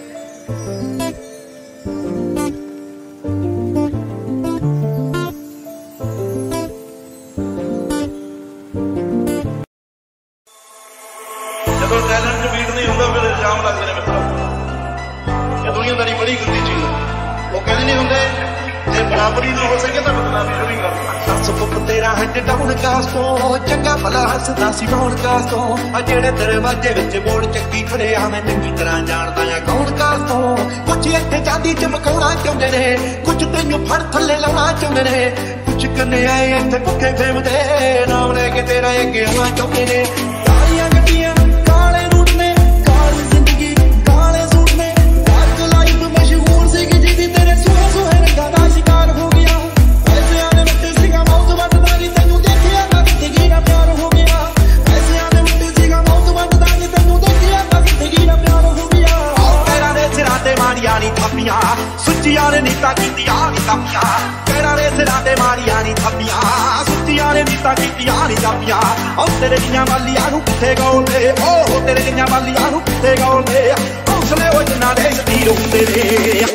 ਜਦੋਂ ਟੈਲੈਂਟ ਚ ਬੀਟ ਨਹੀਂ ਹੁੰਦਾ ਫਿਰ ਇਲਜ਼ਾਮ ਲੱਗਦੇ ਨੇ ਮਿੱਤਰੋ ਇਹ ਦੁਨੀਆਦਾਰੀ ਬੜੀ ਗੰਦੀ ਚੀਜ਼ ਹੈ ਉਹ ਕਹਿੰਦੇ ਨਹੀਂ ਹੁੰਦੇ ਜੇ ਬਰਾਬਰੀ ਨਾ ਹੋ ਸਕੇ ਤਾਂ ਬਦਨਾਮੀ ਵੀ ਕਰਨੀ ਸੁੱਪ ਤੇਰਾ ਹੈਡ ਡਾਊਨ ਕਾਸ ਤੋਂ ਚੰਗਾ ਭਲਾ ਹੱਸਦਾ ਸੀ ਕੌਣ ਕਾਸ ਤੋਂ ਆ ਜਿਹੜੇ ਦਰਵਾਜ਼ੇ ਵਿੱਚ ਮੋੜ ਚੱਕੀ ਖੜੇ ਆ ਮੈਂ ਚੰਗੀ ਤਰ੍ਹਾਂ ਜਾਣਦਾ ਆ ਕੌਣ ਕਾਸ ਤੋਂ ਕੁਝ ਇੱਥੇ ਚਾਂਦੀ ਚਮਕਾਉਣਾ ਚਾਹੁੰਦੇ ਨੇ ਕੁਝ ਤੈਨੂੰ ਫੜ ਥੱਲੇ ਲਾਉਣਾ ਚਾਹੁੰਦੇ ਨੇ ਕੁਝ ਕੰਨੇ ਆਏ ਇੱਥੇ ਭੁੱਖੇ ਫੇਮਦੇ ਨਾਮ ਲੈ ਕੇ ਤੇਰਾ ਅੱਗੇ ਆਉਣਾ ਚਾਹੁੰਦੇ ਨੇ ਕਾਲੀਆਂ ਗੱਡੀਆਂ ਕਾਲੇ ਰੂਟ ਨੇ ਕਾਲੀ ਜ਼ਿੰਦਗੀ ਕਾਲੇ ਸੂਟ ਨੇ ਅੱਜ ਲਾਈਫ ਮਸ਼ਹੂਰ ਸੀ ਕਿ ਜਿਹਦੀ ਤੇਰੇ ਸੋਹਣੇ ਸੋਹਣੇ ਰੰਗਾਂ ਦਾ ਸ਼ਿਕਾਰ ਹੋ ਗਿਆ ਪੈਸਿਆਂ ਦੇ ਵਿੱਚ ਸੀਗਾ ਮੌਤ ਵੱਟਦਾ ਨੀ ਤੈਨੂੰ ਦੇਖਿਆ ਤਾਂ ਜ਼ਿੰਦਗੀ ਦਾ ਪਿਆਰ ਹੋ ਗਿਆ ਪੈਸਿਆਂ ਦੇ ਵਿੱਚ ਸੀਗਾ ਮੌਤ ਵੱਟਦਾ ਨੀ ਤੈਨੂੰ ਦੇਖਿਆ ਤਾਂ ਜ਼ਿੰਦਗੀ ਦਾ ਪਿਆਰ ਹੋ ਗਿਆ ਪੈਰਾਂ ਦੇ ਸਿਰਾਂ ਤੇ ਮਾਰੀਆਂ ਨੀ ਥਾਪੀਆਂ ਸੁੱਚੀਆਂ ਨੇ ਨੀਤਾਂ ਕੀਤੀਆਂ ਨੀ ਥਾਪੀਆਂ ਪੈਰਾਂ ਦੇ ਸਿਰਾਂ ਤੇ ਮਾਰੀਆਂ ਨੀ ਥਾਪੀਆਂ ਸੁੱਚੀਆਂ ਨੇ ਨੀਤਾਂ ਕੀਤੀਆਂ ਨੀ ਥਾਪੀਆਂ ਉਹ ਤੇਰੇ ਦੀਆਂ ਵਾਲੀਆਂ ਨੂੰ ਕਿੱਥੇ ਗਾਉਂਦੇ ਉਹ ਤੇਰੇ ਦੀਆਂ ਵਾਲੀਆਂ ਨੂੰ ਕਿੱਥੇ ਗਾਉਂਦੇ ਹੌਸਲੇ ਉਹ ਜਿੰਨਾ ਦੇ ਸਤੀਰ ਹੁੰਦੇ ਨੇ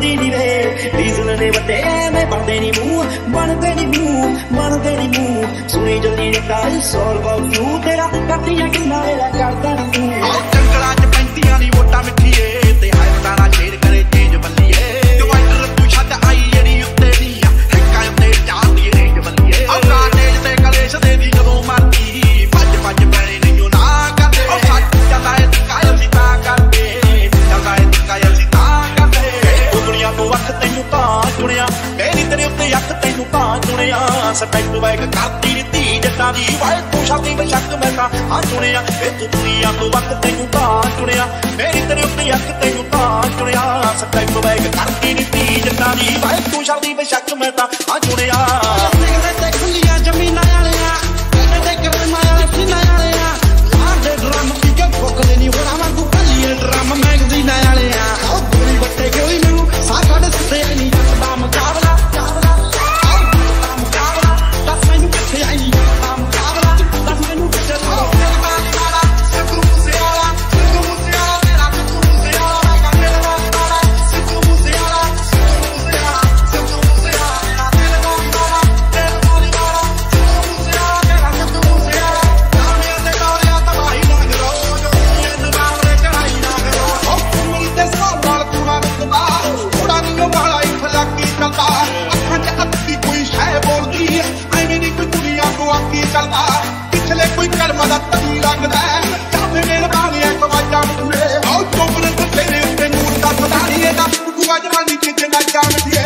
बनदी नी वे डीजल ने वटे मैं बनदे नी मूंह बनदे नी मूंह बनदे नी मूंह सुनी जल्दी ने काल सॉल अबाउट यू तेरा कटिया किन्ना वेला करदा नी तू जंगलां च पैंतियां दी वोटा मिठीए ते हाय बताना छेड़ करे तेज बल्लीए डिवाइडर तू छੱਡ आई जेड़ी उत्ते दी हिक्का उत्ते चाहदी रेंज बल्लीए ओ काटेज ते कलेश दे दी ਜਦੋਂ ਮਰਦੀ ਭੱਜ ਭੱਜ ਪੈਣੇ ਨਹੀਂ ਨਾ ਕਰਦੇ ਉਹ ਸੱਚ ਜਾਂਦਾ ਏ ਕਾਇਲ ਸੀ ਤਾਂ ਕਰਦੇ ਜਾਂਦਾ ਏ ਕਾਇਲ ਸੀ ਤਾਂ ਕਰਦੇ ਉਹ ਦੁਨੀਆ ਤੋਂ ਅੱਖ ਤੈਨੂੰ ਤਾਂ ਚੁਣਿਆ ਮੇਰੀ ਤੇਰੇ ਉੱਤੇ ਅੱਖ ਤੈਨੂੰ ਤਾਂ ਚੁਣਿਆ ਸਟੈਪ ਬੈਕ ਕਰਦੀ ਨੀ ਧੀ ਜੱਟਾਂ ਦੀ ਵਾਏ ਤੂੰ ਸ਼ਾਦੀ ਬੇਸ਼ੱਕ ਮੈਂ ਤਾਂ ਹਾਂ ਚੁਣਿਆ ਇਹ ਤੂੰ ਦੁਨੀਆ ਤੋਂ ਅੱਖ ਤੈਨੂੰ ਤਾਂ ਚੁਣਿਆ ਮੇਰੀ ਤੇਰੇ ਉੱਤੇ ਅੱਖ ਤੈਨੂੰ ਤਾਂ ਚੁਣਿਆ ਸਟੈਪ ਬੈਕ ਕਰਦੀ ਨੀ ਧੀ ਜੱਟਾਂ ਦੀ ਵਾਏ ਤੂੰ ਸ਼ਾਦੀ ਬੇਸ਼ੱਕ ਮੈਂ ਤਾਂ ਹਾਂ ਚੁਣਿਆ ਤੇ ਖੁੱਲੀਆਂ ਜ਼ਮੀਨਾਂ ਵਾਲਿਆਂ ਤੇ ਕਰਮਾਂ ਵਾਲੇ ਸੀਨਾ ਵਾਲਿਆਂ ਆਦੇ ਡਰਮ ਕੀ ਕੇ ਫੋਕਦੇ ਨਹੀਂ ਹੋਣਾ ਮੈਂ ਤੂੰ ਕੱਲੀਏ ਡਰਮ ਮੈਗਜ਼ੀਨਾਂ ਵਾਲਿਆਂ ਉਹ ਗੋਲੀ ਬੱਟੇ ਕੋਈ ਮੈਨੂੰ ਸਾਡਾ ਦੱਸੇ ਨਹੀਂ ਜੱਟਦਾ ਮੁਕਾਬਲਾ ਮੁਕਾਬਲਾ ਮੁਕਾਬਲਾ ਦੱਸ ਮੈਨੂੰ ਕਿੱਥੇ ਆਈ ਮੁਕਾਬਲਾ ਦੱਸ ਮੈਨੂੰ ਕਿੱਥੇ ਆਈ ਸਿੱਧੂ ਮੂਸੇਵਾਲਾ ਸਿੱਧੂ ਮੂਸੇਵਾਲਾ ਮੇਰਾ ਸਿੱਧੂ ਮੂਸੇਵਾਲਾ ਮੈਂ ਕਹਿੰਦਾ ਵਾਲਾ ਸਿੱਧੂ ਮੂਸੇਵਾਲਾ ਸਿੱਧੂ ਮੂਸੇਵਾਲਾ ਸਿੱਧੂ ਮੂਸੇਵਾਲਾ ਮੇਰਾ ਦਿਲ ਵਾਲਾ ਦਿਲ ਵਾਲਾ ਸਿੱਧੂ ਮੂਸੇਵਾਲਾ ਮੇਰਾ ਸਿੱਧੂ ਮੂਸੇਵਾਲਾ ਨਾਮੇ ਤੇ ਗੋਲਿਆ ਤਬਾਹੀ ਨਾ ਕਰੋ ਜੋ ਇਹ ਨਾਮੇ ਕਰਾਈ ਨਾ ਕਰੋ ਉਹ ਮੇਰੀ ਤੇ ਸਭ ਨਾਲ ਤੂੰ ਨਾ ਮਿਲਦਾ ਥੋੜਾ ਨਹੀਂ ਵਾਲਾ ਇੱਕ ਲੱਗੀ ਚੱਲਦਾ ਅੱਖਾਂ 'ਚ ਅੱਧੀ ਕੋਈ ਸ਼ੈ ਬੋਲਦੀ ਐਵੇਂ ਨਹੀਂ ਕੋਈ ਦੁਨੀਆ ਤੋਂ ਅੱਗੀ ਚੱਲਦਾ ਪਿਛਲੇ ਕੋਈ ਕਰਮਾਂ ਦਾ ਤਨੀ ਲੱਗਦਾ ਚਾਹੇ ਮੇਰੇ ਬਾਣੇ ਇੱਕ ਵਾਜਾ ਮੂਰੇ ਆਉ ਚੋਪਨ ਤੇ ਤੇਰੇ ਉੱਤੇ ਨੂਰ ਦਾ ਸਦਾਰੀ ਇਹਦਾ ਗੁਆ ਜਵਾਨੀ ਕਿਤੇ ਨਾ ਜਾਣਦੀਏ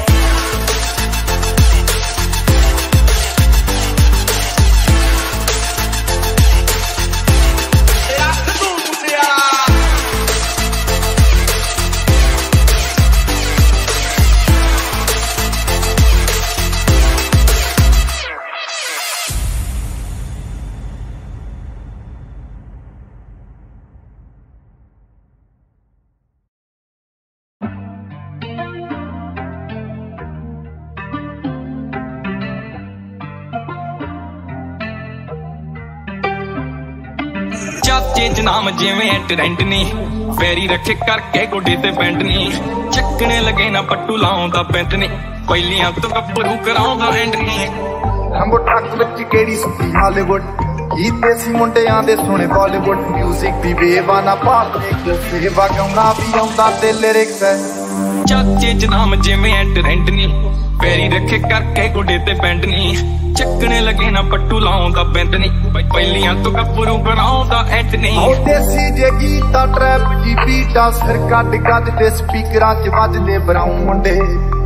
ਚਾਚੇ ਚ ਨਾਮ ਜਿਵੇਂ ਟ੍ਰੈਂਡ ਨੀ ਫੇਰੀ ਰੱਖੇ ਕਰਕੇ ਗੋਡੇ ਤੇ ਪੈਂਟ ਨੀ ਚੱਕਣੇ ਲੱਗੇ ਨਾ ਪੱਟੂ ਲਾਉਂਦਾ ਪੈਂਟ ਨੀ ਪਹਿਲੀਆਂ ਤੋਂ ਗੱਭਰੂ ਕਰਾਉਂਦਾ ਐਂਡ ਨੀ ਰੰਗੋ ਟਰੱਕ ਵਿੱਚ ਕਿਹੜੀ ਸੁੱਤੀ ਹਾਲੀਵੁੱਡ ਗੀਤੇ ਸੀ ਮੁੰਡਿਆਂ ਦੇ ਸੁਣੇ ਬਾਲੀਵੁੱਡ ਮਿਊਜ਼ਿਕ ਦੀ ਵੇਵਾਨਾ ਭਾਰਤ ਇੱਕ ਸੇਵਾ ਗਾਉਣਾ ਵੀ ਆਉਂਦਾ ਤੇ ਲਿਰਿਕਸ ਹੈ ਚਾਚੇ ਚ ਨਾਮ ਜਿਵੇਂ ਟ੍ਰੈਂਡ ਨੀ ਫੇਰੀ ਰੱਖੇ ਕਰਕੇ ਗੋਡੇ ਤੇ ਪੈਂਟ ਨੀ ਚੱਕਣੇ ਲੱਗੇ ਨਾ ਪੱਟੂ ਲਾਉਂਦਾ ਪੈਂਟ ਨੀ ਪਹਿਲੀਆਂ ਤੋਂ ਗੱਭਰੂ ਕਰਾਉਂਦਾ ਐਂਡ ਨੀ ਉਹ ਦੇਸੀ ਜੇ ਗੀਤਾ ਟਰੈਪ ਜੀ ਬੀਟਾ ਸਿਰ ਕੱਢ ਕੱਢ ਤੇ ਸਪੀਕਰਾਂ 'ਚ ਵੱਜਦੇ ਬਰਾਊਨ ਮੁੰਡੇ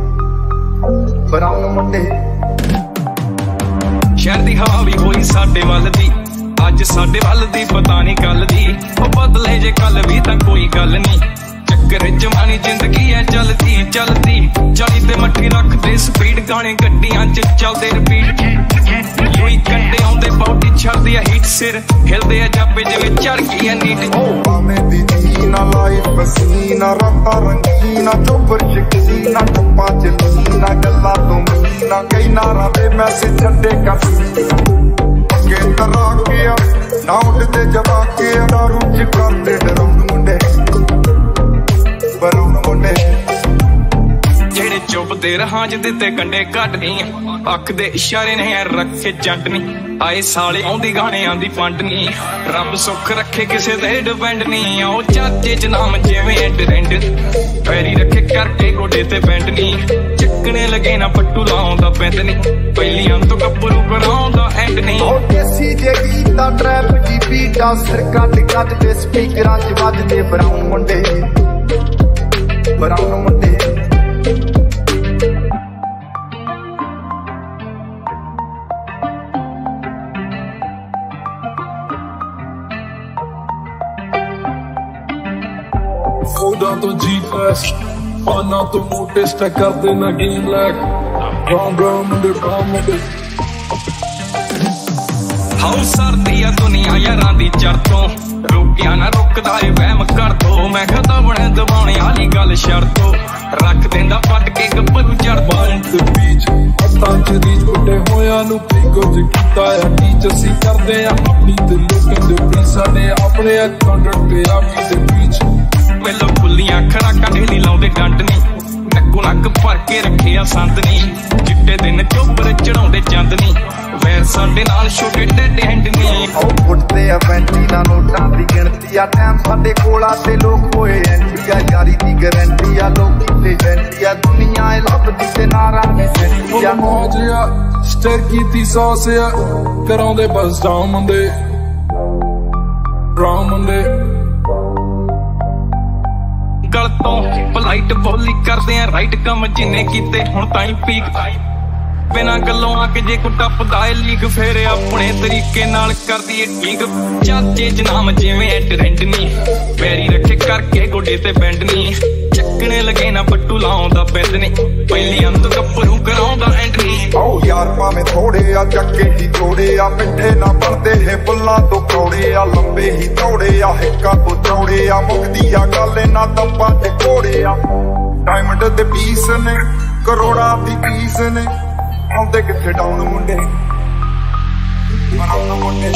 ਬਰਾਊਨ ਮੁੰਡੇ ਸ਼ਹਿਰ ਦੀ ਹਵਾ ਵੀ ਹੋਈ ਸਾਡੇ ਵੱਲ ਦੀ ਅੱਜ ਸਾਡੇ ਵੱਲ ਦੀ ਪਤਾ ਨਹੀਂ ਕੱਲ ਦੀ ਉਹ ਬਦਲੇ ਜੇ ਕੱਲ ਵੀ ਤਾਂ ਕੋਈ ਗੱਲ ਨਹੀਂ ਚੱਕਰ ਜਵਾਨੀ ਜ਼ਿੰਦਗੀ ਐ ਚਲਦੀ ਚਲਦੀ ਚਾਲੀ ਤੇ ਮੱਠੀ ਰੱਖਦੇ ਸਪੀਡ ਗਾਣੇ ਗੱਡੀਆਂ 'ਚ ਚੱਲਦੇ ਰਿਪੀਟ ਯੂਈ ਕੰਡੇ ਆਉਂਦੇ ਬੌਡੀ ਛੱਡਦੀ ਆ ਹੀਟ ਸਿਰ ਹਿਲਦੇ ਆ ਜਾਪੇ ਜਿਵੇਂ ਚੜ ਗਈ ਐ ਨੀਟ ਉਹ ਭਾਵੇਂ ਦੀ ਨਾ ਲਾਈਫ ਪਸੀਨਾ ਰਾਤਾਂ ਰੰਗੀਨਾ ਚੋਪਰ ਸ਼ਕੀਨਾ ਟੱਪਾਂ 'ਚ ਲੀਨਾ ਗੱਲਾਂ ਤੋਂ ਮਹੀਨਾ ਕਈ ਨਾਰਾਂ ਦੇ ਮੈਸੇਜ ਛੱਡੇ ਕਰਦੀ ਅੱਗੇ ਤਰਾ ਗਿਆ ਨਾ ਉੱਡਦੇ ਜਵਾ ਕੇ ਦਾਰੂ 'ਚ ਕਰਦੇ ਡਰਾਉਣ ਮੁੰਡੇ ਬਰਾਉਣ ਮੁੰਡੇ ਜਿਹੜੇ ਚੁੱਪਦੇ ਰਹਾਂ ਜਿਹਦੇ ਤੇ ਕੰਡੇ ਕੱਢਨੀ ਅੱਖ ਦੇ ਇਸ਼ਾਰੇ ਨੇ ਰੱਖੇ ਜੰਟ ਨੀ ਆਏ ਸਾਲੇ ਆਉਂਦੀ ਗਾਣਿਆਂ ਦੀ ਫੰਡ ਨੀ ਰੱਬ ਸੁੱਖ ਰੱਖੇ ਕਿਸੇ ਤੇ ਡਿਪੈਂਡ ਨੀ ਆਓ ਚਾਚੇ ਚ ਨਾਮ ਜਿਵੇਂ ਟ੍ਰੈਂਡ ਫੇਰੀ ਰੱਖੇ ਕਰਕੇ ਗੋਡੇ ਤੇ ਪੈਂਟ ਨੀ ਚੱਕਣੇ ਲੱਗੇ ਨਾ ਪੱਟੂ ਲਾਉਂਦਾ ਪੈਂਟ ਨੀ ਪਹਿਲੀਆਂ ਤੋਂ ਗੱਭਰੂ ਕਰਾਉਂਦਾ ਐਂਡ ਨੀ ਉਹ ਦੇਸੀ ਜੇ ਗੀਤਾ ਟਰੈਪ ਜੀ ਬੀਟਾ ਸਿਰ ਕੱਢ ਕੱਢ ਤੇ ਸਪੀਕਰਾਂ 'ਚ ਵੱਜਦੇ ਬਰਾਊਨ ਮੁੰਡੇ ਬਰਾਊਨ ਮੁੰਡੇ ਫੋਟਾਂ ਤੋਂ ਜੀ ਫੈਸਟ ਪਾਨਾ ਤੋਂ ਮੋਟੇ ਸਟੈਕ ਕਰਦੇ ਨਾ ਗੇਮ ਲੈਕ ਬਰਾਊਨ ਬਰਾਊਨ ਮੁੰਡੇ ਬਰਾਊਨ ਮੁੰਡੇ ਹਾਉ ਸਰਦੀ ਆ ਦੁਨੀਆ ਯਾਰਾਂ ਦੀ ਚੜ ਤੋਂ ਰੁਕਿਆ ਨਾ ਰੁਕਦਾ ਏ ਵਹਿਮ ਕਰ ਦੋ ਮੈਂ ਕਹਦਾ ਬਣੇ ਦਬਾਉਣੇ ਵਾਲੀ ਗੱਲ ਛੱਡ ਦੋ ਰੱਖ ਦਿੰਦਾ ਪੱਟ ਕੇ ਗੱਭਰੂ ਚੜ ਬਾਇੰਡ ਦੇ ਬੀਚ ਹੱਥਾਂ 'ਚ ਰੀਚ ਉੱਡੇ ਹੋਇਆਂ ਨੂੰ ਕੁਝ ਕੀਤਾ ਆ ਟੀਚ ਅਸੀਂ ਕਰਦੇ ਆ ਆਪਣੀ ਤੇ ਲੋਕਾਂ ਦੇ ਵੀ ਸਾਡੇ ਆਪਣੇ ਕੰਡਕਟ ਤੇ ਆਪੀ ਦੇ ਬੀਚ ਪਹਿਲਾਂ ਖੁੱਲੀਆਂ ਖੜਾਕਾਂ ਢੇਲੀ ਲਾਉਂਦੇ ਡੰਡ ਨੀ नक्को नक भर के रखिया संत नी चिट्टे दिन चोपर चढ़ाउंदे चंद नी वैर साडे नाल छोटे टेढ़े हैंड नी उठते आ पैंती ना नोटां दी गिणती आ टाइम साडे कोल आ ते लोग होए एंटी आ यारी दी गारंटी आ लोग किते जंटी आ दुनिया ए लभदी ते नारा दी सेंटी आ मौजिया स्टेर कीती सौस आ कराउंदे बस डाउन मुंडे ड्राम मुंडे गल तो पलाइट बोली करदे आ राइट कम जिन्ने कीते हुण ताईं पीक बिना गल्लों आके जे को टपदा ए लीक फेर अपने तरीके नाल कर दिए ठीक चाचे जनाम जिवें ट्रेंड नी पैरी रखे करके गोडे ते बैंड नी चक्कने लगे ना पट्टू लाउंदा पैंद नी पहली अंत कपरू कराउंदा एंट्री ओ यार भावें थोड़े आ चक्के ही जोड़े आ मिठे ना बनदे है बुल्ला तो कौड़े आ लंबे ही दौड़े आ हिक्का तो चौड़े आ मुक्ति आ गल ना दब्बा ते कोड़े आ डायमंड दे पीस ने करोड़ा दी पीस ने आउंदे किथे डाउन मुंडे बनाउन मुंडे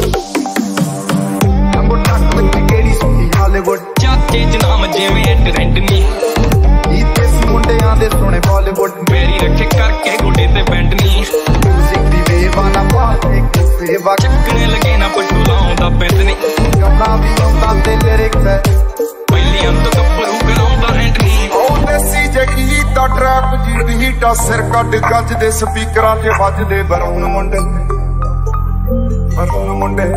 लंबो टक लगी केड़ी सुनी हालीवुड चाचे जनाम जिवें ट्रेंड नी इते सी मुंडियां दे सोने बॉलीवुड पैरी रखे करके गोडे ते बैंड नी म्यूजिक दी वेवा ना बात एक सेवा चक्कने लगे ना पट्टू लाउंदा पैंद नी गाना भी आउंदा ते लिरिक्स है पहली अंत कपरू कराउंदा एंट्री ओ देसी जगी दा ट्रैप जी बीटा सिर कट गज दे स्पीकरां ते वजदे बराउन मुंडे बराउन मुंडे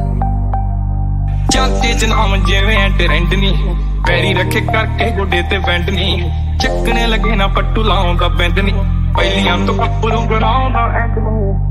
चाचे जनाम जिवें ट्रेंड नी पैरी रखे करके गोडे ते बैंड नी चक्कने लगे ना पट्टू लाउंदा बैंड नी पहलियां तो कपरू कराउंदा एंट्री